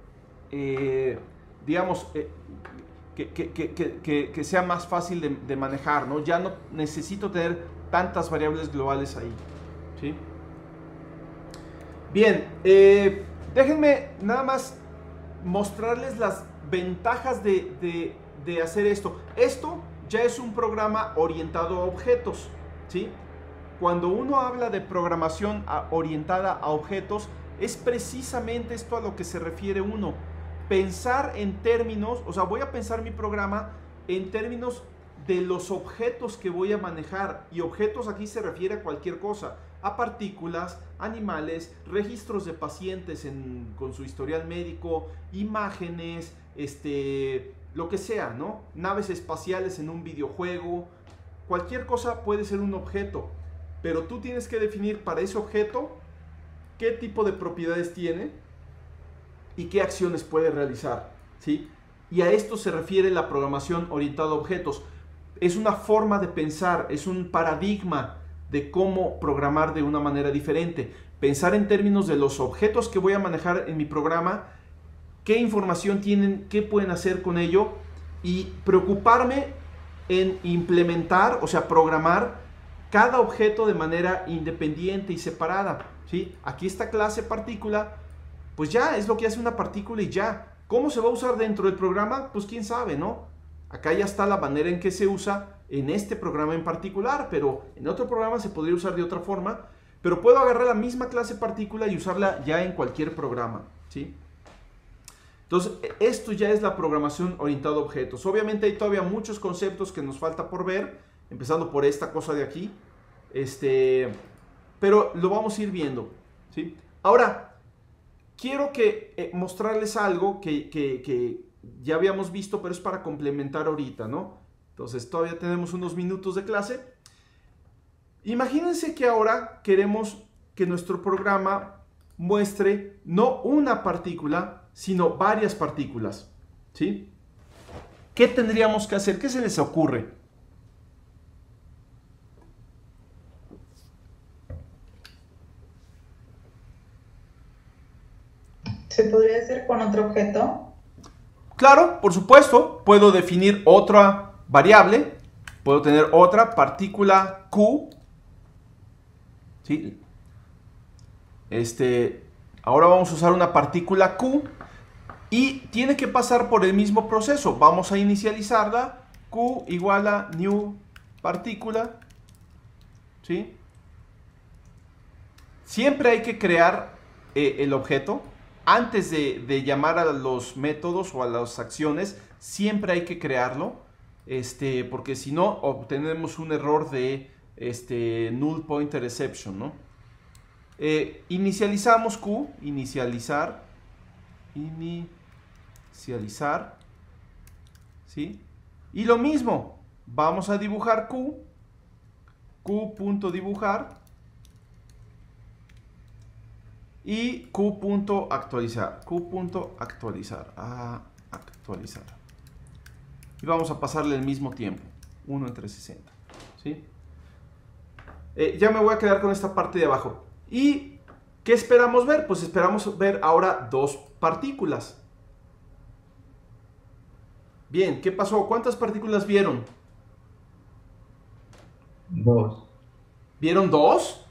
eh, digamos, eh, que, que, que, que, que sea más fácil de, de manejar, ¿no? Ya no necesito tener tantas variables globales ahí, ¿sí? Bien, eh, déjenme nada más mostrarles las ventajas de, de, de hacer esto. Esto ya es un programa orientado a objetos, ¿sí? Cuando uno habla de programación a, orientada a objetos, es precisamente esto a lo que se refiere uno. Pensar en términos, o sea, voy a pensar mi programa en términos de los objetos que voy a manejar. Y objetos aquí se refiere a cualquier cosa, a partículas, animales, registros de pacientes en, con su historial médico, imágenes, este, lo que sea, ¿no? Naves espaciales en un videojuego, cualquier cosa puede ser un objeto, pero tú tienes que definir para ese objeto qué tipo de propiedades tiene y qué acciones puede realizar, ¿sí? Y a esto se refiere la programación orientada a objetos. Es una forma de pensar, es un paradigma de cómo programar de una manera diferente. Pensar en términos de los objetos que voy a manejar en mi programa, qué información tienen, qué pueden hacer con ello, y preocuparme en implementar, o sea, programar cada objeto de manera independiente y separada, ¿sí? Aquí esta clase partícula, pues ya es lo que hace una partícula y ya. ¿Cómo se va a usar dentro del programa? Pues quién sabe, ¿no? Acá ya está la manera en que se usa en este programa en particular, pero en otro programa se podría usar de otra forma. Pero puedo agarrar la misma clase partícula y usarla ya en cualquier programa, ¿sí? Entonces, esto ya es la programación orientada a objetos. Obviamente hay todavía muchos conceptos que nos falta por ver, empezando por esta cosa de aquí, este, pero lo vamos a ir viendo, ¿sí? Ahora, quiero que eh, mostrarles algo que, que, que ya habíamos visto, pero es para complementar ahorita, ¿no? Entonces, todavía tenemos unos minutos de clase. Imagínense que ahora queremos que nuestro programa muestre no una partícula, sino varias partículas, ¿sí? ¿Qué tendríamos que hacer? ¿Qué se les ocurre? ¿Se podría hacer con otro objeto? Claro, por supuesto, puedo definir otra variable, puedo tener otra partícula Q, ¿sí? Este, ahora vamos a usar una partícula Q y tiene que pasar por el mismo proceso. Vamos a inicializarla, Q igual a new partícula, ¿sí? Siempre hay que crear eh, el objeto. Antes de, de llamar a los métodos o a las acciones, siempre hay que crearlo, este, porque si no, obtenemos un error de este, null pointer exception, ¿no? Eh, inicializamos Q, inicializar, inicializar, ¿sí? Y lo mismo, vamos a dibujar Q, Q.dibujar, y Q.actualizar, Q.actualizar, ah, actualizar. Y vamos a pasarle el mismo tiempo, uno entre sesenta, ¿sí? Eh, ya me voy a quedar con esta parte de abajo. ¿Y qué esperamos ver? Pues esperamos ver ahora dos partículas. Bien, ¿qué pasó? ¿Cuántas partículas vieron? Dos. ¿Vieron dos?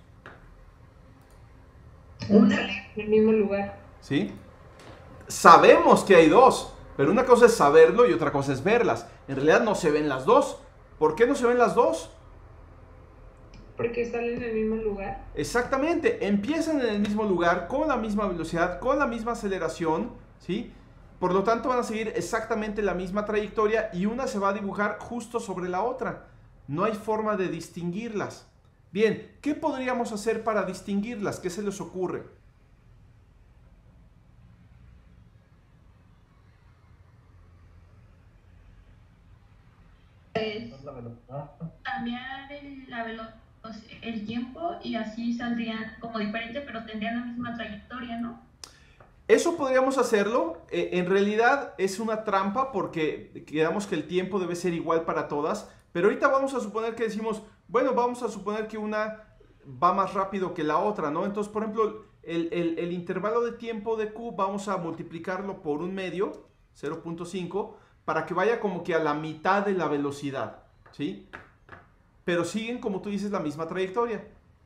Una en el mismo lugar. ¿Sí? Sabemos que hay dos, pero una cosa es saberlo y otra cosa es verlas. En realidad no se ven las dos. ¿Por qué no se ven las dos? Porque están en el mismo lugar. Exactamente, empiezan en el mismo lugar, con la misma velocidad, con la misma aceleración, ¿sí? Por lo tanto van a seguir exactamente la misma trayectoria y una se va a dibujar justo sobre la otra. No hay forma de distinguirlas. Bien, ¿qué podríamos hacer para distinguirlas? ¿Qué se les ocurre? Pues cambiar el, la velo- o sea, el tiempo y así saldrían como diferente, pero tendrían la misma trayectoria, ¿no? Eso podríamos hacerlo. Eh, en realidad es una trampa porque quedamos que el tiempo debe ser igual para todas. Pero ahorita vamos a suponer que decimos, bueno, vamos a suponer que una va más rápido que la otra, ¿no? Entonces, por ejemplo, el, el, el intervalo de tiempo de Q vamos a multiplicarlo por un medio, cero punto cinco, para que vaya como que a la mitad de la velocidad, ¿sí? Pero siguen, como tú dices, la misma trayectoria.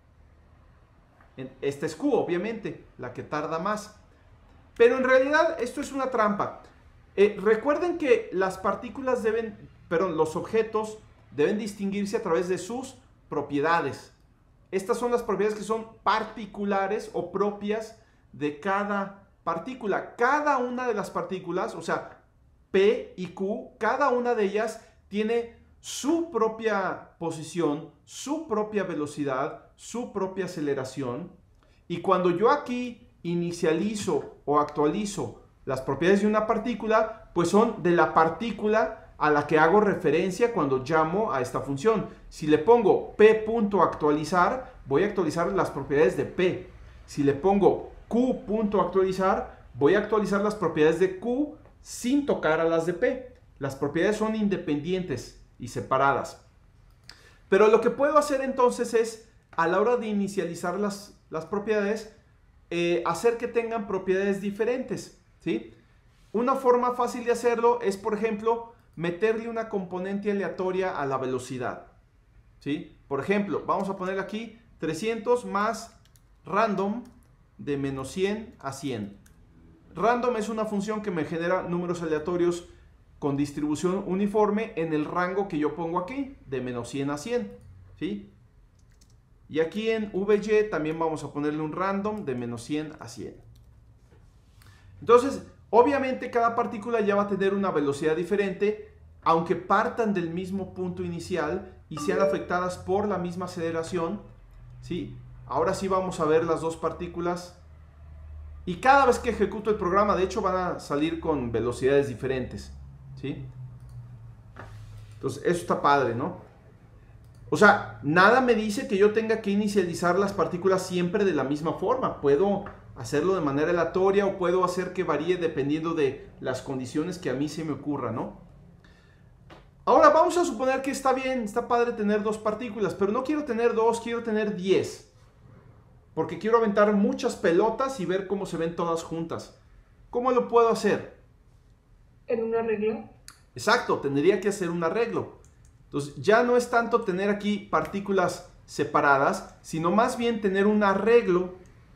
Esta es Q, obviamente, la que tarda más. Pero en realidad esto es una trampa. Eh, recuerden que las partículas deben, perdón, los objetos deben distinguirse a través de sus propiedades. Estas son las propiedades que son particulares o propias de cada partícula. Cada una de las partículas, o sea, P y Q, cada una de ellas tiene su propia posición, su propia velocidad, su propia aceleración. Y cuando yo aquí inicializo o actualizo las propiedades de una partícula, pues son de la partícula a la que hago referencia cuando llamo a esta función. Si le pongo p.actualizar, voy a actualizar las propiedades de P. Si le pongo q.actualizar, voy a actualizar las propiedades de Q sin tocar a las de P. Las propiedades son independientes y separadas. Pero lo que puedo hacer entonces es, a la hora de inicializar las, las propiedades, eh, hacer que tengan propiedades diferentes, ¿sí? Una forma fácil de hacerlo es, por ejemplo, meterle una componente aleatoria a la velocidad, ¿sí? Por ejemplo, vamos a poner aquí trescientos más random de menos cien a cien. Random es una función que me genera números aleatorios con distribución uniforme en el rango que yo pongo aquí, de menos cien a cien, ¿sí? Y aquí en V Y también vamos a ponerle un random de menos cien a cien. Entonces, obviamente cada partícula ya va a tener una velocidad diferente, aunque partan del mismo punto inicial y sean afectadas por la misma aceleración, ¿sí? Ahora sí vamos a ver las dos partículas. Y cada vez que ejecuto el programa, de hecho, van a salir con velocidades diferentes, ¿sí? Entonces, eso está padre, ¿no? O sea, nada me dice que yo tenga que inicializar las partículas siempre de la misma forma. Puedo hacerlo de manera aleatoria o puedo hacer que varíe dependiendo de las condiciones que a mí se me ocurra, ¿no? Ahora vamos a suponer que está bien, está padre tener dos partículas, pero no quiero tener dos, quiero tener diez. Porque quiero aventar muchas pelotas y ver cómo se ven todas juntas. ¿Cómo lo puedo hacer? en un arreglo. Exacto, tendría que hacer un arreglo. Entonces ya no es tanto tener aquí partículas separadas, sino más bien tener un arreglo,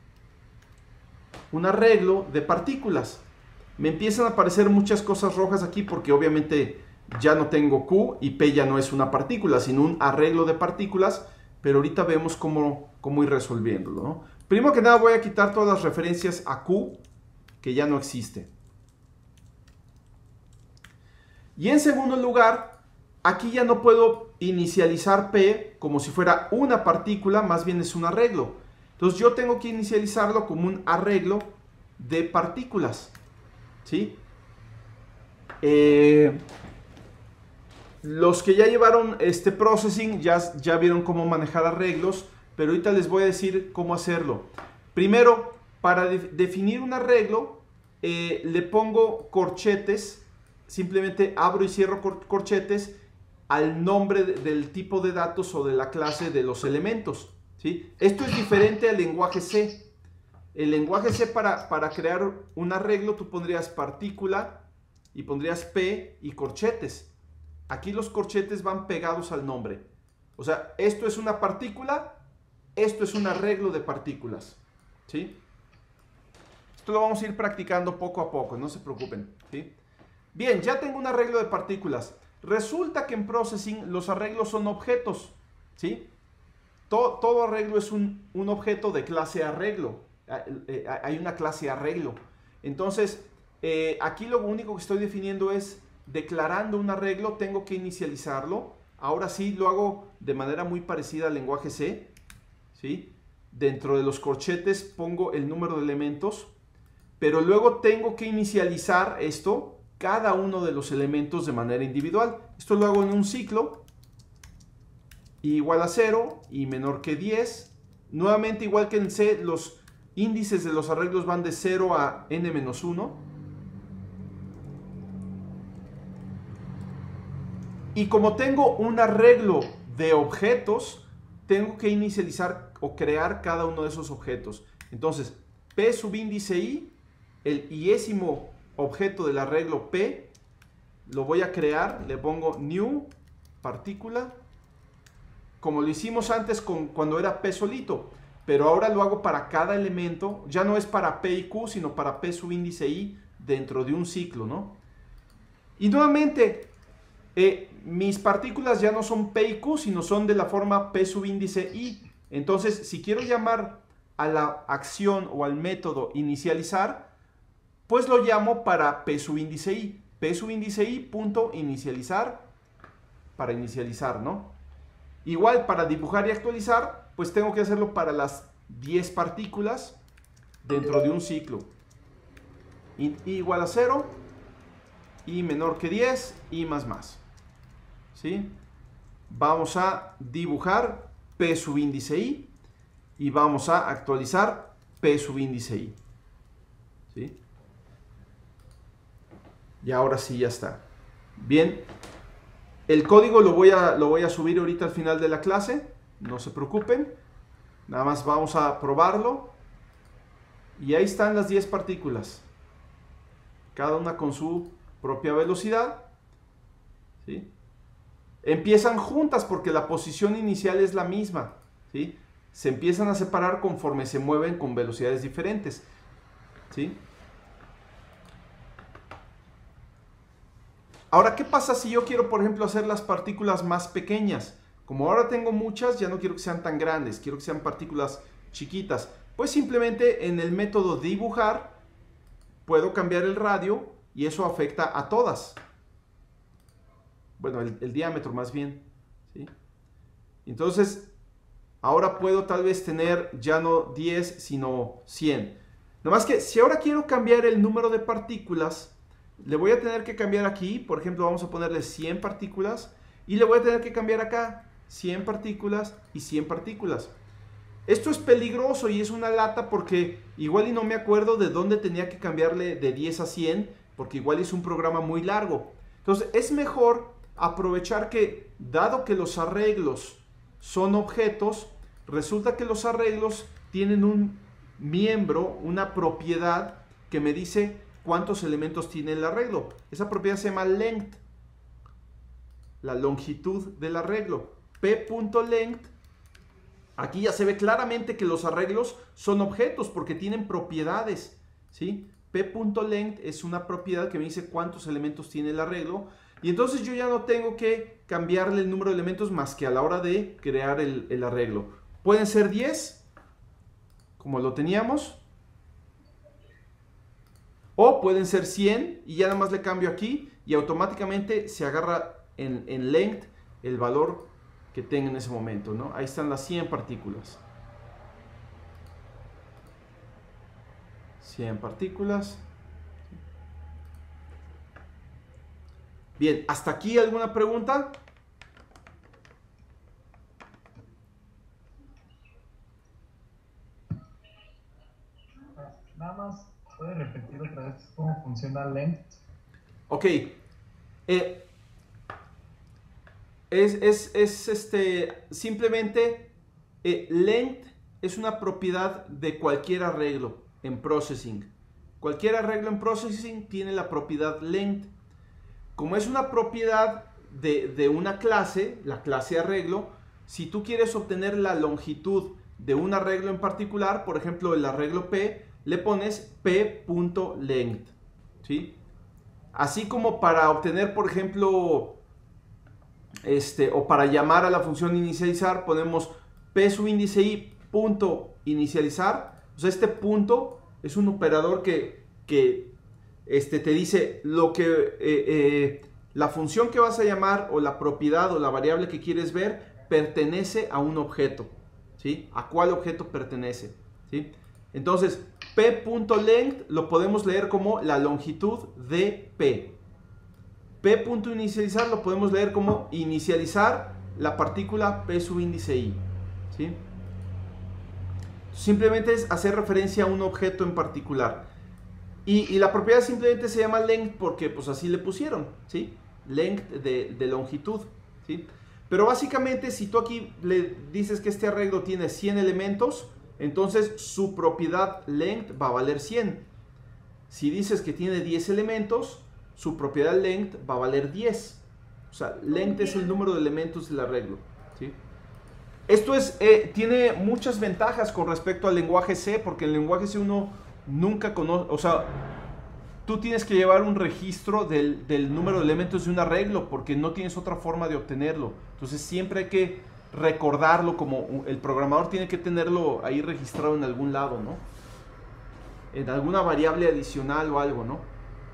un arreglo de partículas. Me empiezan a aparecer muchas cosas rojas aquí porque obviamente ya no tengo Q y P ya no es una partícula, sino un arreglo de partículas, pero ahorita vemos cómo, cómo ir resolviéndolo, ¿no? Primero que nada voy a quitar todas las referencias a Q, que ya no existe. Y en segundo lugar, aquí ya no puedo inicializar P como si fuera una partícula, más bien es un arreglo. Entonces yo tengo que inicializarlo como un arreglo de partículas, ¿sí? Eh, los que ya llevaron este processing ya, ya vieron cómo manejar arreglos, pero ahorita les voy a decir cómo hacerlo. Primero, para de, definir un arreglo, eh, le pongo corchetes. Simplemente abro y cierro corchetes al nombre del tipo de datos o de la clase de los elementos, ¿sí? Esto es diferente al lenguaje C. El lenguaje C para, para crear un arreglo tú pondrías partícula y pondrías P y corchetes. Aquí los corchetes van pegados al nombre. O sea, esto es una partícula, esto es un arreglo de partículas, ¿sí? Esto lo vamos a ir practicando poco a poco, no se preocupen, ¿sí? Bien, ya tengo un arreglo de partículas. Resulta que en Processing los arreglos son objetos, ¿sí? Todo, todo arreglo es un, un objeto de clase arreglo. Hay una clase arreglo. Entonces, eh, aquí lo único que estoy definiendo es declarando un arreglo, tengo que inicializarlo. Ahora sí lo hago de manera muy parecida al lenguaje C, ¿sí? Dentro de los corchetes pongo el número de elementos, pero luego tengo que inicializar esto, cada uno de los elementos de manera individual. Esto lo hago en un ciclo, igual a cero y menor que diez. Nuevamente, igual que en C, los índices de los arreglos van de cero a n menos uno. Y como tengo un arreglo de objetos, tengo que inicializar o crear cada uno de esos objetos. Entonces, P subíndice I, el iésimo objeto del arreglo P, lo voy a crear, le pongo new partícula, como lo hicimos antes con, cuando era P solito, pero ahora lo hago para cada elemento, ya no es para P y Q, sino para P subíndice I dentro de un ciclo, ¿no? Y nuevamente, eh, mis partículas ya no son P y Q, sino son de la forma P subíndice I. Entonces, si quiero llamar a la acción o al método inicializar, pues lo llamo para P subíndice I. P subíndice I punto inicializar para inicializar, ¿no? Igual para dibujar y actualizar, pues tengo que hacerlo para las diez partículas dentro de un ciclo. I, I igual a cero, I menor que diez, I más más. ¿Sí? Vamos a dibujar P subíndice I y vamos a actualizar P subíndice I. ¿Sí? Y ahora sí ya está. Bien, el código lo voy, a, lo voy a subir ahorita al final de la clase, no se preocupen. Nada más vamos a probarlo. Y ahí están las diez partículas, cada una con su propia velocidad, ¿sí? Empiezan juntas porque la posición inicial es la misma, ¿sí? Se empiezan a separar conforme se mueven con velocidades diferentes, ¿sí? Ahora, ¿qué pasa si yo quiero, por ejemplo, hacer las partículas más pequeñas? Como ahora tengo muchas, ya no quiero que sean tan grandes, quiero que sean partículas chiquitas. Pues simplemente en el método dibujar puedo cambiar el radio y eso afecta a todas. Bueno, el, el diámetro más bien, ¿sí? Entonces, ahora puedo tal vez tener ya no diez, sino cien. Nada más que si ahora quiero cambiar el número de partículas, le voy a tener que cambiar aquí, por ejemplo, vamos a ponerle cien partículas y le voy a tener que cambiar acá cien partículas y cien partículas. Esto es peligroso y es una lata porque igual y no me acuerdo de dónde tenía que cambiarle de diez a cien, porque igual es un programa muy largo. Entonces es mejor aprovechar que, dado que los arreglos son objetos, resulta que los arreglos tienen un miembro, una propiedad que me dice cuántos elementos tiene el arreglo. Esa propiedad se llama length, la longitud del arreglo. P.length, aquí ya se ve claramente que los arreglos son objetos porque tienen propiedades, ¿sí? P.length es una propiedad que me dice cuántos elementos tiene el arreglo. Y entonces yo ya no tengo que cambiarle el número de elementos más que a la hora de crear el, el arreglo. Pueden ser diez, como lo teníamos. O pueden ser cien y ya nada más le cambio aquí y automáticamente se agarra en, en length el valor que tenga en ese momento, ¿no? Ahí están las cien partículas. cien partículas. Bien, ¿hasta aquí alguna pregunta? Nada más, ¿puede repetir otra vez cómo funciona length? Ok. Eh, es, es, es este, simplemente eh, length es una propiedad de cualquier arreglo en processing. Cualquier arreglo en processing tiene la propiedad length. Como es una propiedad de, de una clase, la clase arreglo, si tú quieres obtener la longitud de un arreglo en particular, por ejemplo el arreglo P, le pones P.length, ¿sí? Así como para obtener, por ejemplo, este, o para llamar a la función inicializar, ponemos P subíndice I punto inicializar. O sea, este punto es un operador que, que Este, te dice lo que eh, eh, la función que vas a llamar o la propiedad o la variable que quieres ver pertenece a un objeto, ¿sí? ¿A cuál objeto pertenece? ¿Sí? Entonces, P.length lo podemos leer como la longitud de P. P.inicializar lo podemos leer como inicializar la partícula P subíndice I, ¿sí? Simplemente es hacer referencia a un objeto en particular. Y, y la propiedad simplemente se llama length porque pues así le pusieron, ¿sí? Length de, de longitud, ¿sí? Pero básicamente si tú aquí le dices que este arreglo tiene cien elementos, entonces su propiedad length va a valer cien. Si dices que tiene diez elementos, su propiedad length va a valer diez. O sea, length es el número de elementos del arreglo, ¿sí? Esto es, eh, tiene muchas ventajas con respecto al lenguaje C, porque en el lenguaje C uno nunca conoce, o sea, tú tienes que llevar un registro del, del número de elementos de un arreglo porque no tienes otra forma de obtenerlo. Entonces siempre hay que recordarlo, como el programador tiene que tenerlo ahí registrado en algún lado, ¿no? En alguna variable adicional o algo, ¿no?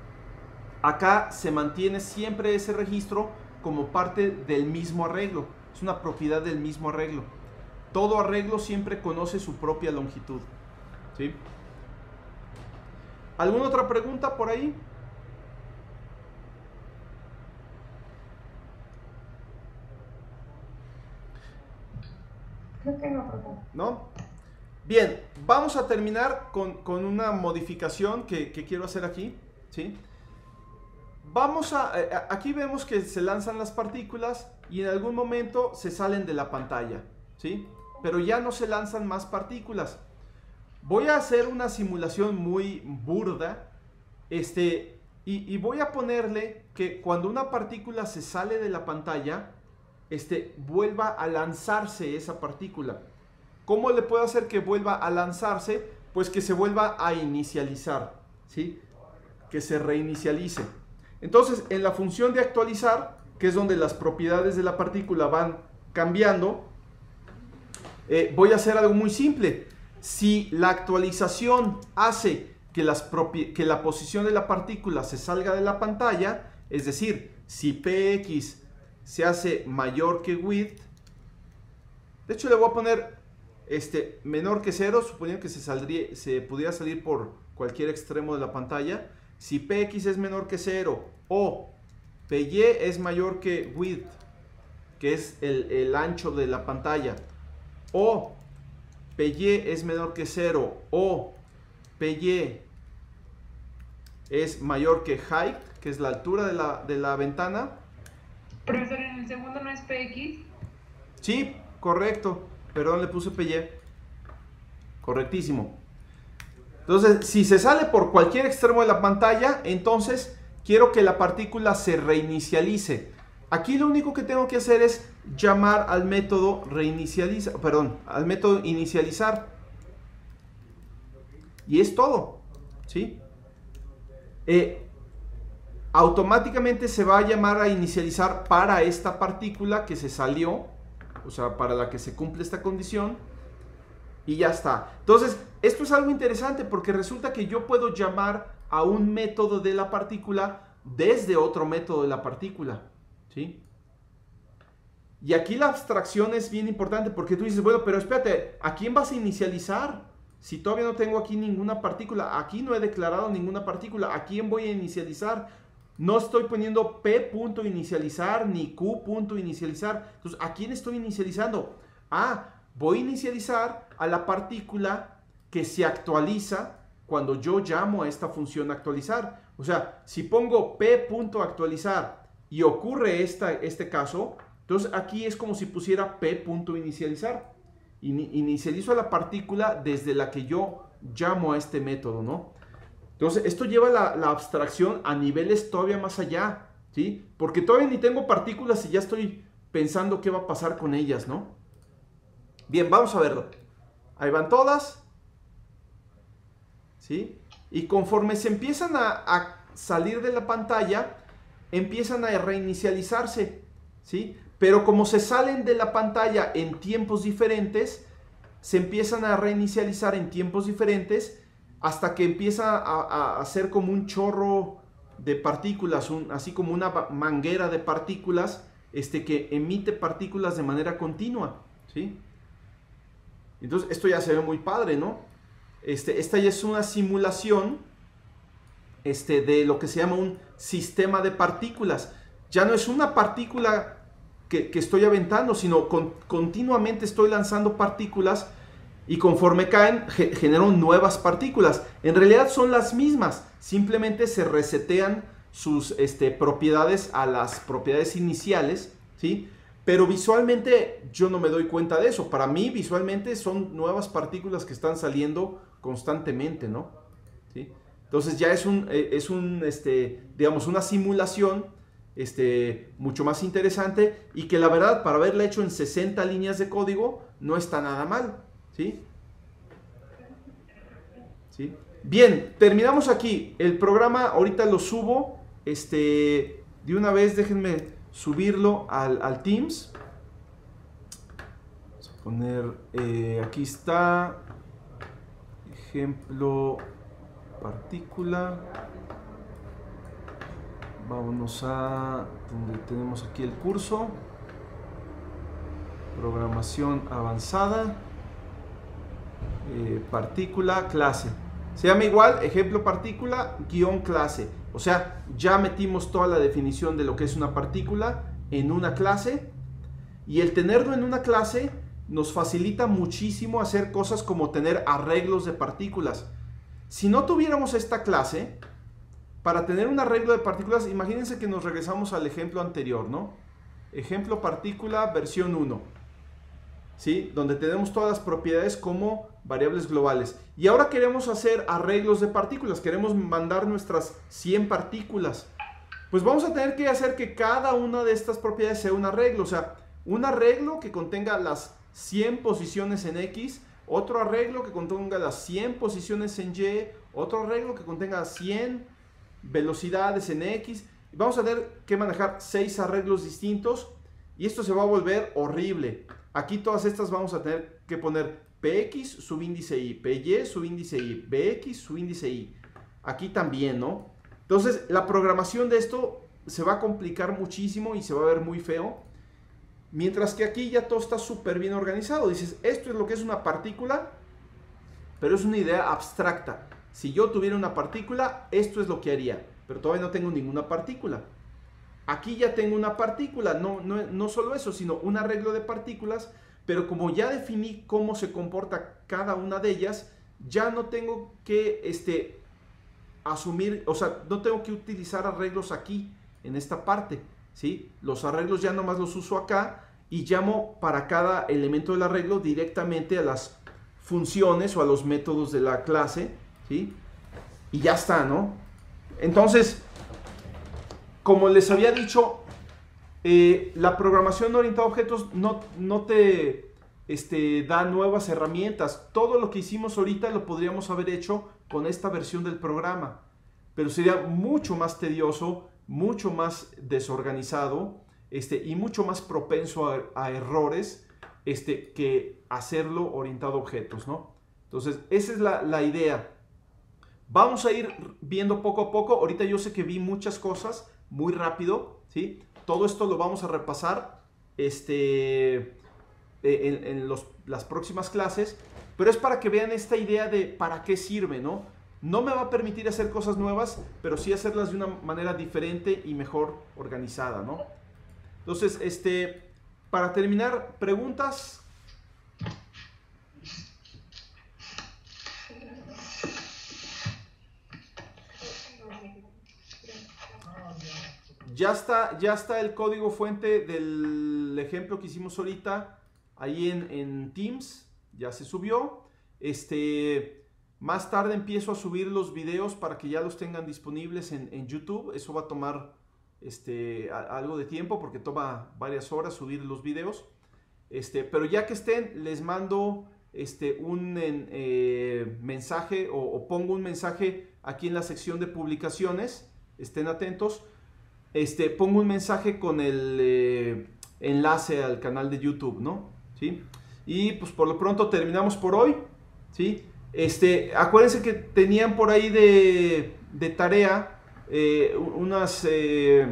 Acá se mantiene siempre ese registro como parte del mismo arreglo. Es una propiedad del mismo arreglo. Todo arreglo siempre conoce su propia longitud, ¿sí? ¿Alguna otra pregunta por ahí? Creo que no, profe. ¿No? Bien, vamos a terminar con, con una modificación que, que quiero hacer aquí, ¿sí? Vamos a, eh, aquí vemos que se lanzan las partículas y en algún momento se salen de la pantalla, ¿sí? Pero ya no se lanzan más partículas. Voy a hacer una simulación muy burda, este, y, y voy a ponerle que cuando una partícula se sale de la pantalla, este, vuelva a lanzarse esa partícula. ¿Cómo le puedo hacer que vuelva a lanzarse? Pues que se vuelva a inicializar, ¿sí? Que se reinicialice. Entonces, en la función de actualizar, que es donde las propiedades de la partícula van cambiando, eh, voy a hacer algo muy simple. Si la actualización hace que, las que la posición de la partícula se salga de la pantalla, es decir, si Px se hace mayor que width, de hecho le voy a poner este, menor que cero, suponiendo que se, saldría, se pudiera salir por cualquier extremo de la pantalla. Si Px es menor que cero o Py es mayor que width, que es el, el ancho de la pantalla, o Py es menor que cero o Py es mayor que height, que es la altura de la, de la ventana. Profesor, ¿en el segundo no es Px? Sí, correcto. Perdón, le puse Py. Correctísimo. Entonces, si se sale por cualquier extremo de la pantalla, entonces quiero que la partícula se reinicialice. Aquí lo único que tengo que hacer es llamar al método reinicializar, perdón, al método inicializar. Y es todo, ¿sí? Eh, automáticamente se va a llamar a inicializar para esta partícula que se salió, o sea, para la que se cumple esta condición, y ya está. Entonces, esto es algo interesante porque resulta que yo puedo llamar a un método de la partícula desde otro método de la partícula, ¿sí? Y aquí la abstracción es bien importante porque tú dices, bueno, pero espérate, ¿a quién vas a inicializar? Si todavía no tengo aquí ninguna partícula, aquí no he declarado ninguna partícula, ¿a quién voy a inicializar? No estoy poniendo p.inicializar ni q.inicializar. Entonces, ¿a quién estoy inicializando? Ah, voy a inicializar a la partícula que se actualiza cuando yo llamo a esta función actualizar. O sea, si pongo p.actualizar y ocurre esta, este caso, entonces aquí es como si pusiera p.inicializar. Inicializo a la partícula desde la que yo llamo a este método, ¿no? Entonces, esto lleva la, la abstracción a niveles todavía más allá, ¿sí? Porque todavía ni tengo partículas y ya estoy pensando qué va a pasar con ellas, ¿no? Bien, vamos a verlo. Ahí van todas, ¿sí? Y conforme se empiezan a, a salir de la pantalla, empiezan a reinicializarse, ¿sí? Pero como se salen de la pantalla en tiempos diferentes, se empiezan a reinicializar en tiempos diferentes hasta que empieza a, a, a ser como un chorro de partículas, un, así como una manguera de partículas este, que emite partículas de manera continua, ¿sí? Entonces esto ya se ve muy padre, ¿no? Este, esta ya es una simulación este, de lo que se llama un sistema de partículas. Ya no es una partícula que, que estoy aventando, sino con, continuamente estoy lanzando partículas y conforme caen ge, genero nuevas partículas. En realidad son las mismas, simplemente se resetean sus este, propiedades a las propiedades iniciales, ¿sí? Pero visualmente yo no me doy cuenta de eso. Para mí visualmente son nuevas partículas que están saliendo constantemente, ¿no? ¿Sí? Entonces ya es un, es un este, digamos, una simulación este, mucho más interesante y que la verdad para haberla hecho en sesenta líneas de código no está nada mal, ¿sí? ¿Sí? Bien, terminamos aquí. El programa ahorita lo subo, este, de una vez déjenme subirlo al, al Teams. Vamos a poner, eh, aquí está, ejemplo, partícula. Vámonos a donde tenemos aquí el curso, programación avanzada, eh, partícula, clase. Se llama igual, ejemplo partícula, guión clase. O sea, ya metimos toda la definición de lo que es una partícula en una clase. Y el tenerlo en una clase nos facilita muchísimo hacer cosas como tener arreglos de partículas. Si no tuviéramos esta clase, para tener un arreglo de partículas, imagínense que nos regresamos al ejemplo anterior, ¿no? Ejemplo partícula versión uno. ¿Sí? Donde tenemos todas las propiedades como variables globales. Y ahora queremos hacer arreglos de partículas. Queremos mandar nuestras cien partículas. Pues vamos a tener que hacer que cada una de estas propiedades sea un arreglo. O sea, un arreglo que contenga las cien posiciones en X, otro arreglo que contenga las cien posiciones en Y, otro arreglo que contenga cien velocidades en X. Y vamos a tener que manejar seis arreglos distintos y esto se va a volver horrible. Aquí todas estas vamos a tener que poner Px subíndice y, Py subíndice y, Bx subíndice y. Aquí también, ¿no? Entonces la programación de esto se va a complicar muchísimo y se va a ver muy feo. Mientras que aquí ya todo está súper bien organizado. Dices, esto es lo que es una partícula, pero es una idea abstracta. Si yo tuviera una partícula, esto es lo que haría. Pero todavía no tengo ninguna partícula. Aquí ya tengo una partícula, no, no, no solo eso, sino un arreglo de partículas, pero como ya definí cómo se comporta cada una de ellas, ya no tengo que este, asumir, o sea, no tengo que utilizar arreglos aquí, en esta parte, ¿sí? Los arreglos ya nomás los uso acá y llamo para cada elemento del arreglo directamente a las funciones o a los métodos de la clase ¿sí? Y ya está, ¿no? Entonces, como les había dicho, eh, la programación orientada a objetos no, no te este, da nuevas herramientas. Todo lo que hicimos ahorita lo podríamos haber hecho con esta versión del programa, pero sería mucho más tedioso, mucho más desorganizado este, y mucho más propenso a, a errores este, que hacerlo orientado a objetos, ¿no? Entonces, esa es la, la idea. Vamos a ir viendo poco a poco. Ahorita yo sé que vi muchas cosas muy rápido, ¿sí? Todo esto lo vamos a repasar este, en, en los, las próximas clases, pero es para que vean esta idea de para qué sirve, ¿no? No me va a permitir hacer cosas nuevas, pero sí hacerlas de una manera diferente y mejor organizada, ¿no? Entonces, este, para terminar, preguntas. Ya está, ya está el código fuente del ejemplo que hicimos ahorita ahí en, en Teams. Ya se subió. Este, más tarde empiezo a subir los videos para que ya los tengan disponibles en, en YouTube. Eso va a tomar este, a, algo de tiempo porque toma varias horas subir los videos. Este, pero ya que estén, les mando este, un en, eh, mensaje o, o pongo un mensaje aquí en la sección de publicaciones. Estén atentos. Este, pongo un mensaje con el eh, enlace al canal de YouTube, ¿no? ¿Sí? Y pues por lo pronto terminamos por hoy, ¿sí? Este, acuérdense que tenían por ahí de, de tarea eh, unas eh,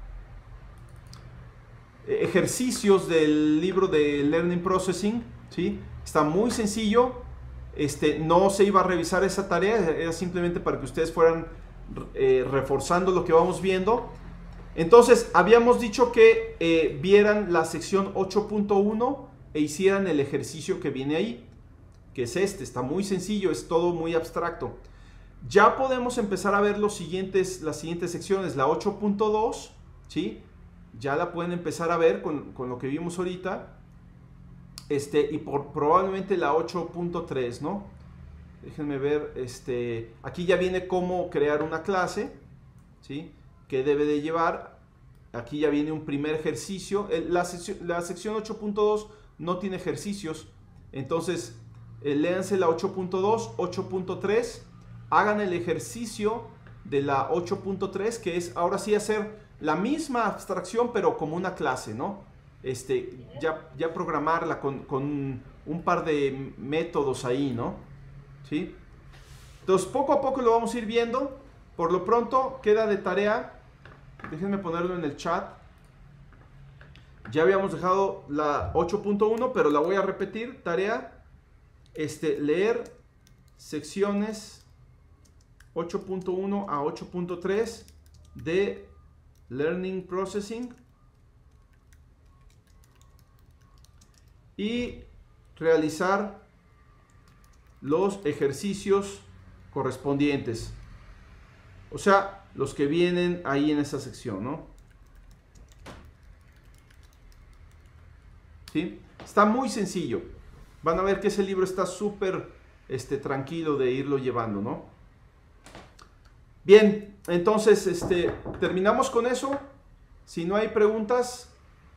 ejercicios del libro de Learning Processing, ¿sí? Está muy sencillo. Este, no se iba a revisar esa tarea, era simplemente para que ustedes fueran eh, reforzando lo que vamos viendo. Entonces, habíamos dicho que eh, vieran la sección ocho punto uno e hicieran el ejercicio que viene ahí, que es este. Está muy sencillo, es todo muy abstracto. Ya podemos empezar a ver los siguientes, las siguientes secciones. La ocho punto dos, ¿sí? Ya la pueden empezar a ver con, con lo que vimos ahorita. Este, y por, probablemente la ocho punto tres, ¿no? Déjenme ver, este, aquí ya viene cómo crear una clase, ¿sí? Que debe de llevar. Aquí ya viene un primer ejercicio. La sección, la sección ocho punto dos no tiene ejercicios, entonces eh, léanse la ocho punto dos, ocho punto tres, hagan el ejercicio de la ocho punto tres, que es ahora sí hacer la misma abstracción pero como una clase, ¿no? Este, ya, ya programarla con, con un par de métodos ahí, ¿no? ¿Sí? Entonces poco a poco lo vamos a ir viendo. Por lo pronto queda de tarea. Déjenme ponerlo en el chat. Ya habíamos dejado la ocho punto uno, pero la voy a repetir. Tarea, este, leer secciones ocho punto uno a ocho punto tres de Learning Processing y realizar los ejercicios correspondientes. O sea, los que vienen ahí en esa sección, ¿no? ¿Sí? Está muy sencillo. Van a ver que ese libro está súper este, tranquilo de irlo llevando, ¿no? Bien, entonces este, terminamos con eso. Si no hay preguntas.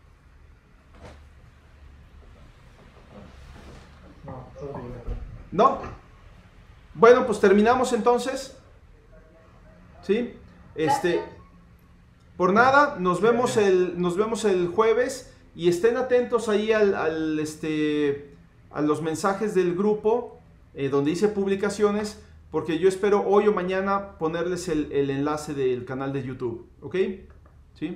¿No? Bueno, pues terminamos entonces. ¿Sí? Este, por nada, nos vemos el, nos vemos el jueves y estén atentos ahí al, al este, a los mensajes del grupo eh, donde hice publicaciones, porque yo espero hoy o mañana ponerles el, el enlace del canal de YouTube, ¿ok? ¿Sí?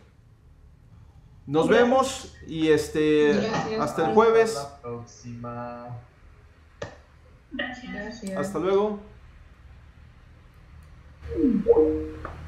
Nos vemos y este, Gracias. hasta el jueves. Hasta la próxima. Gracias. Gracias. Hasta luego.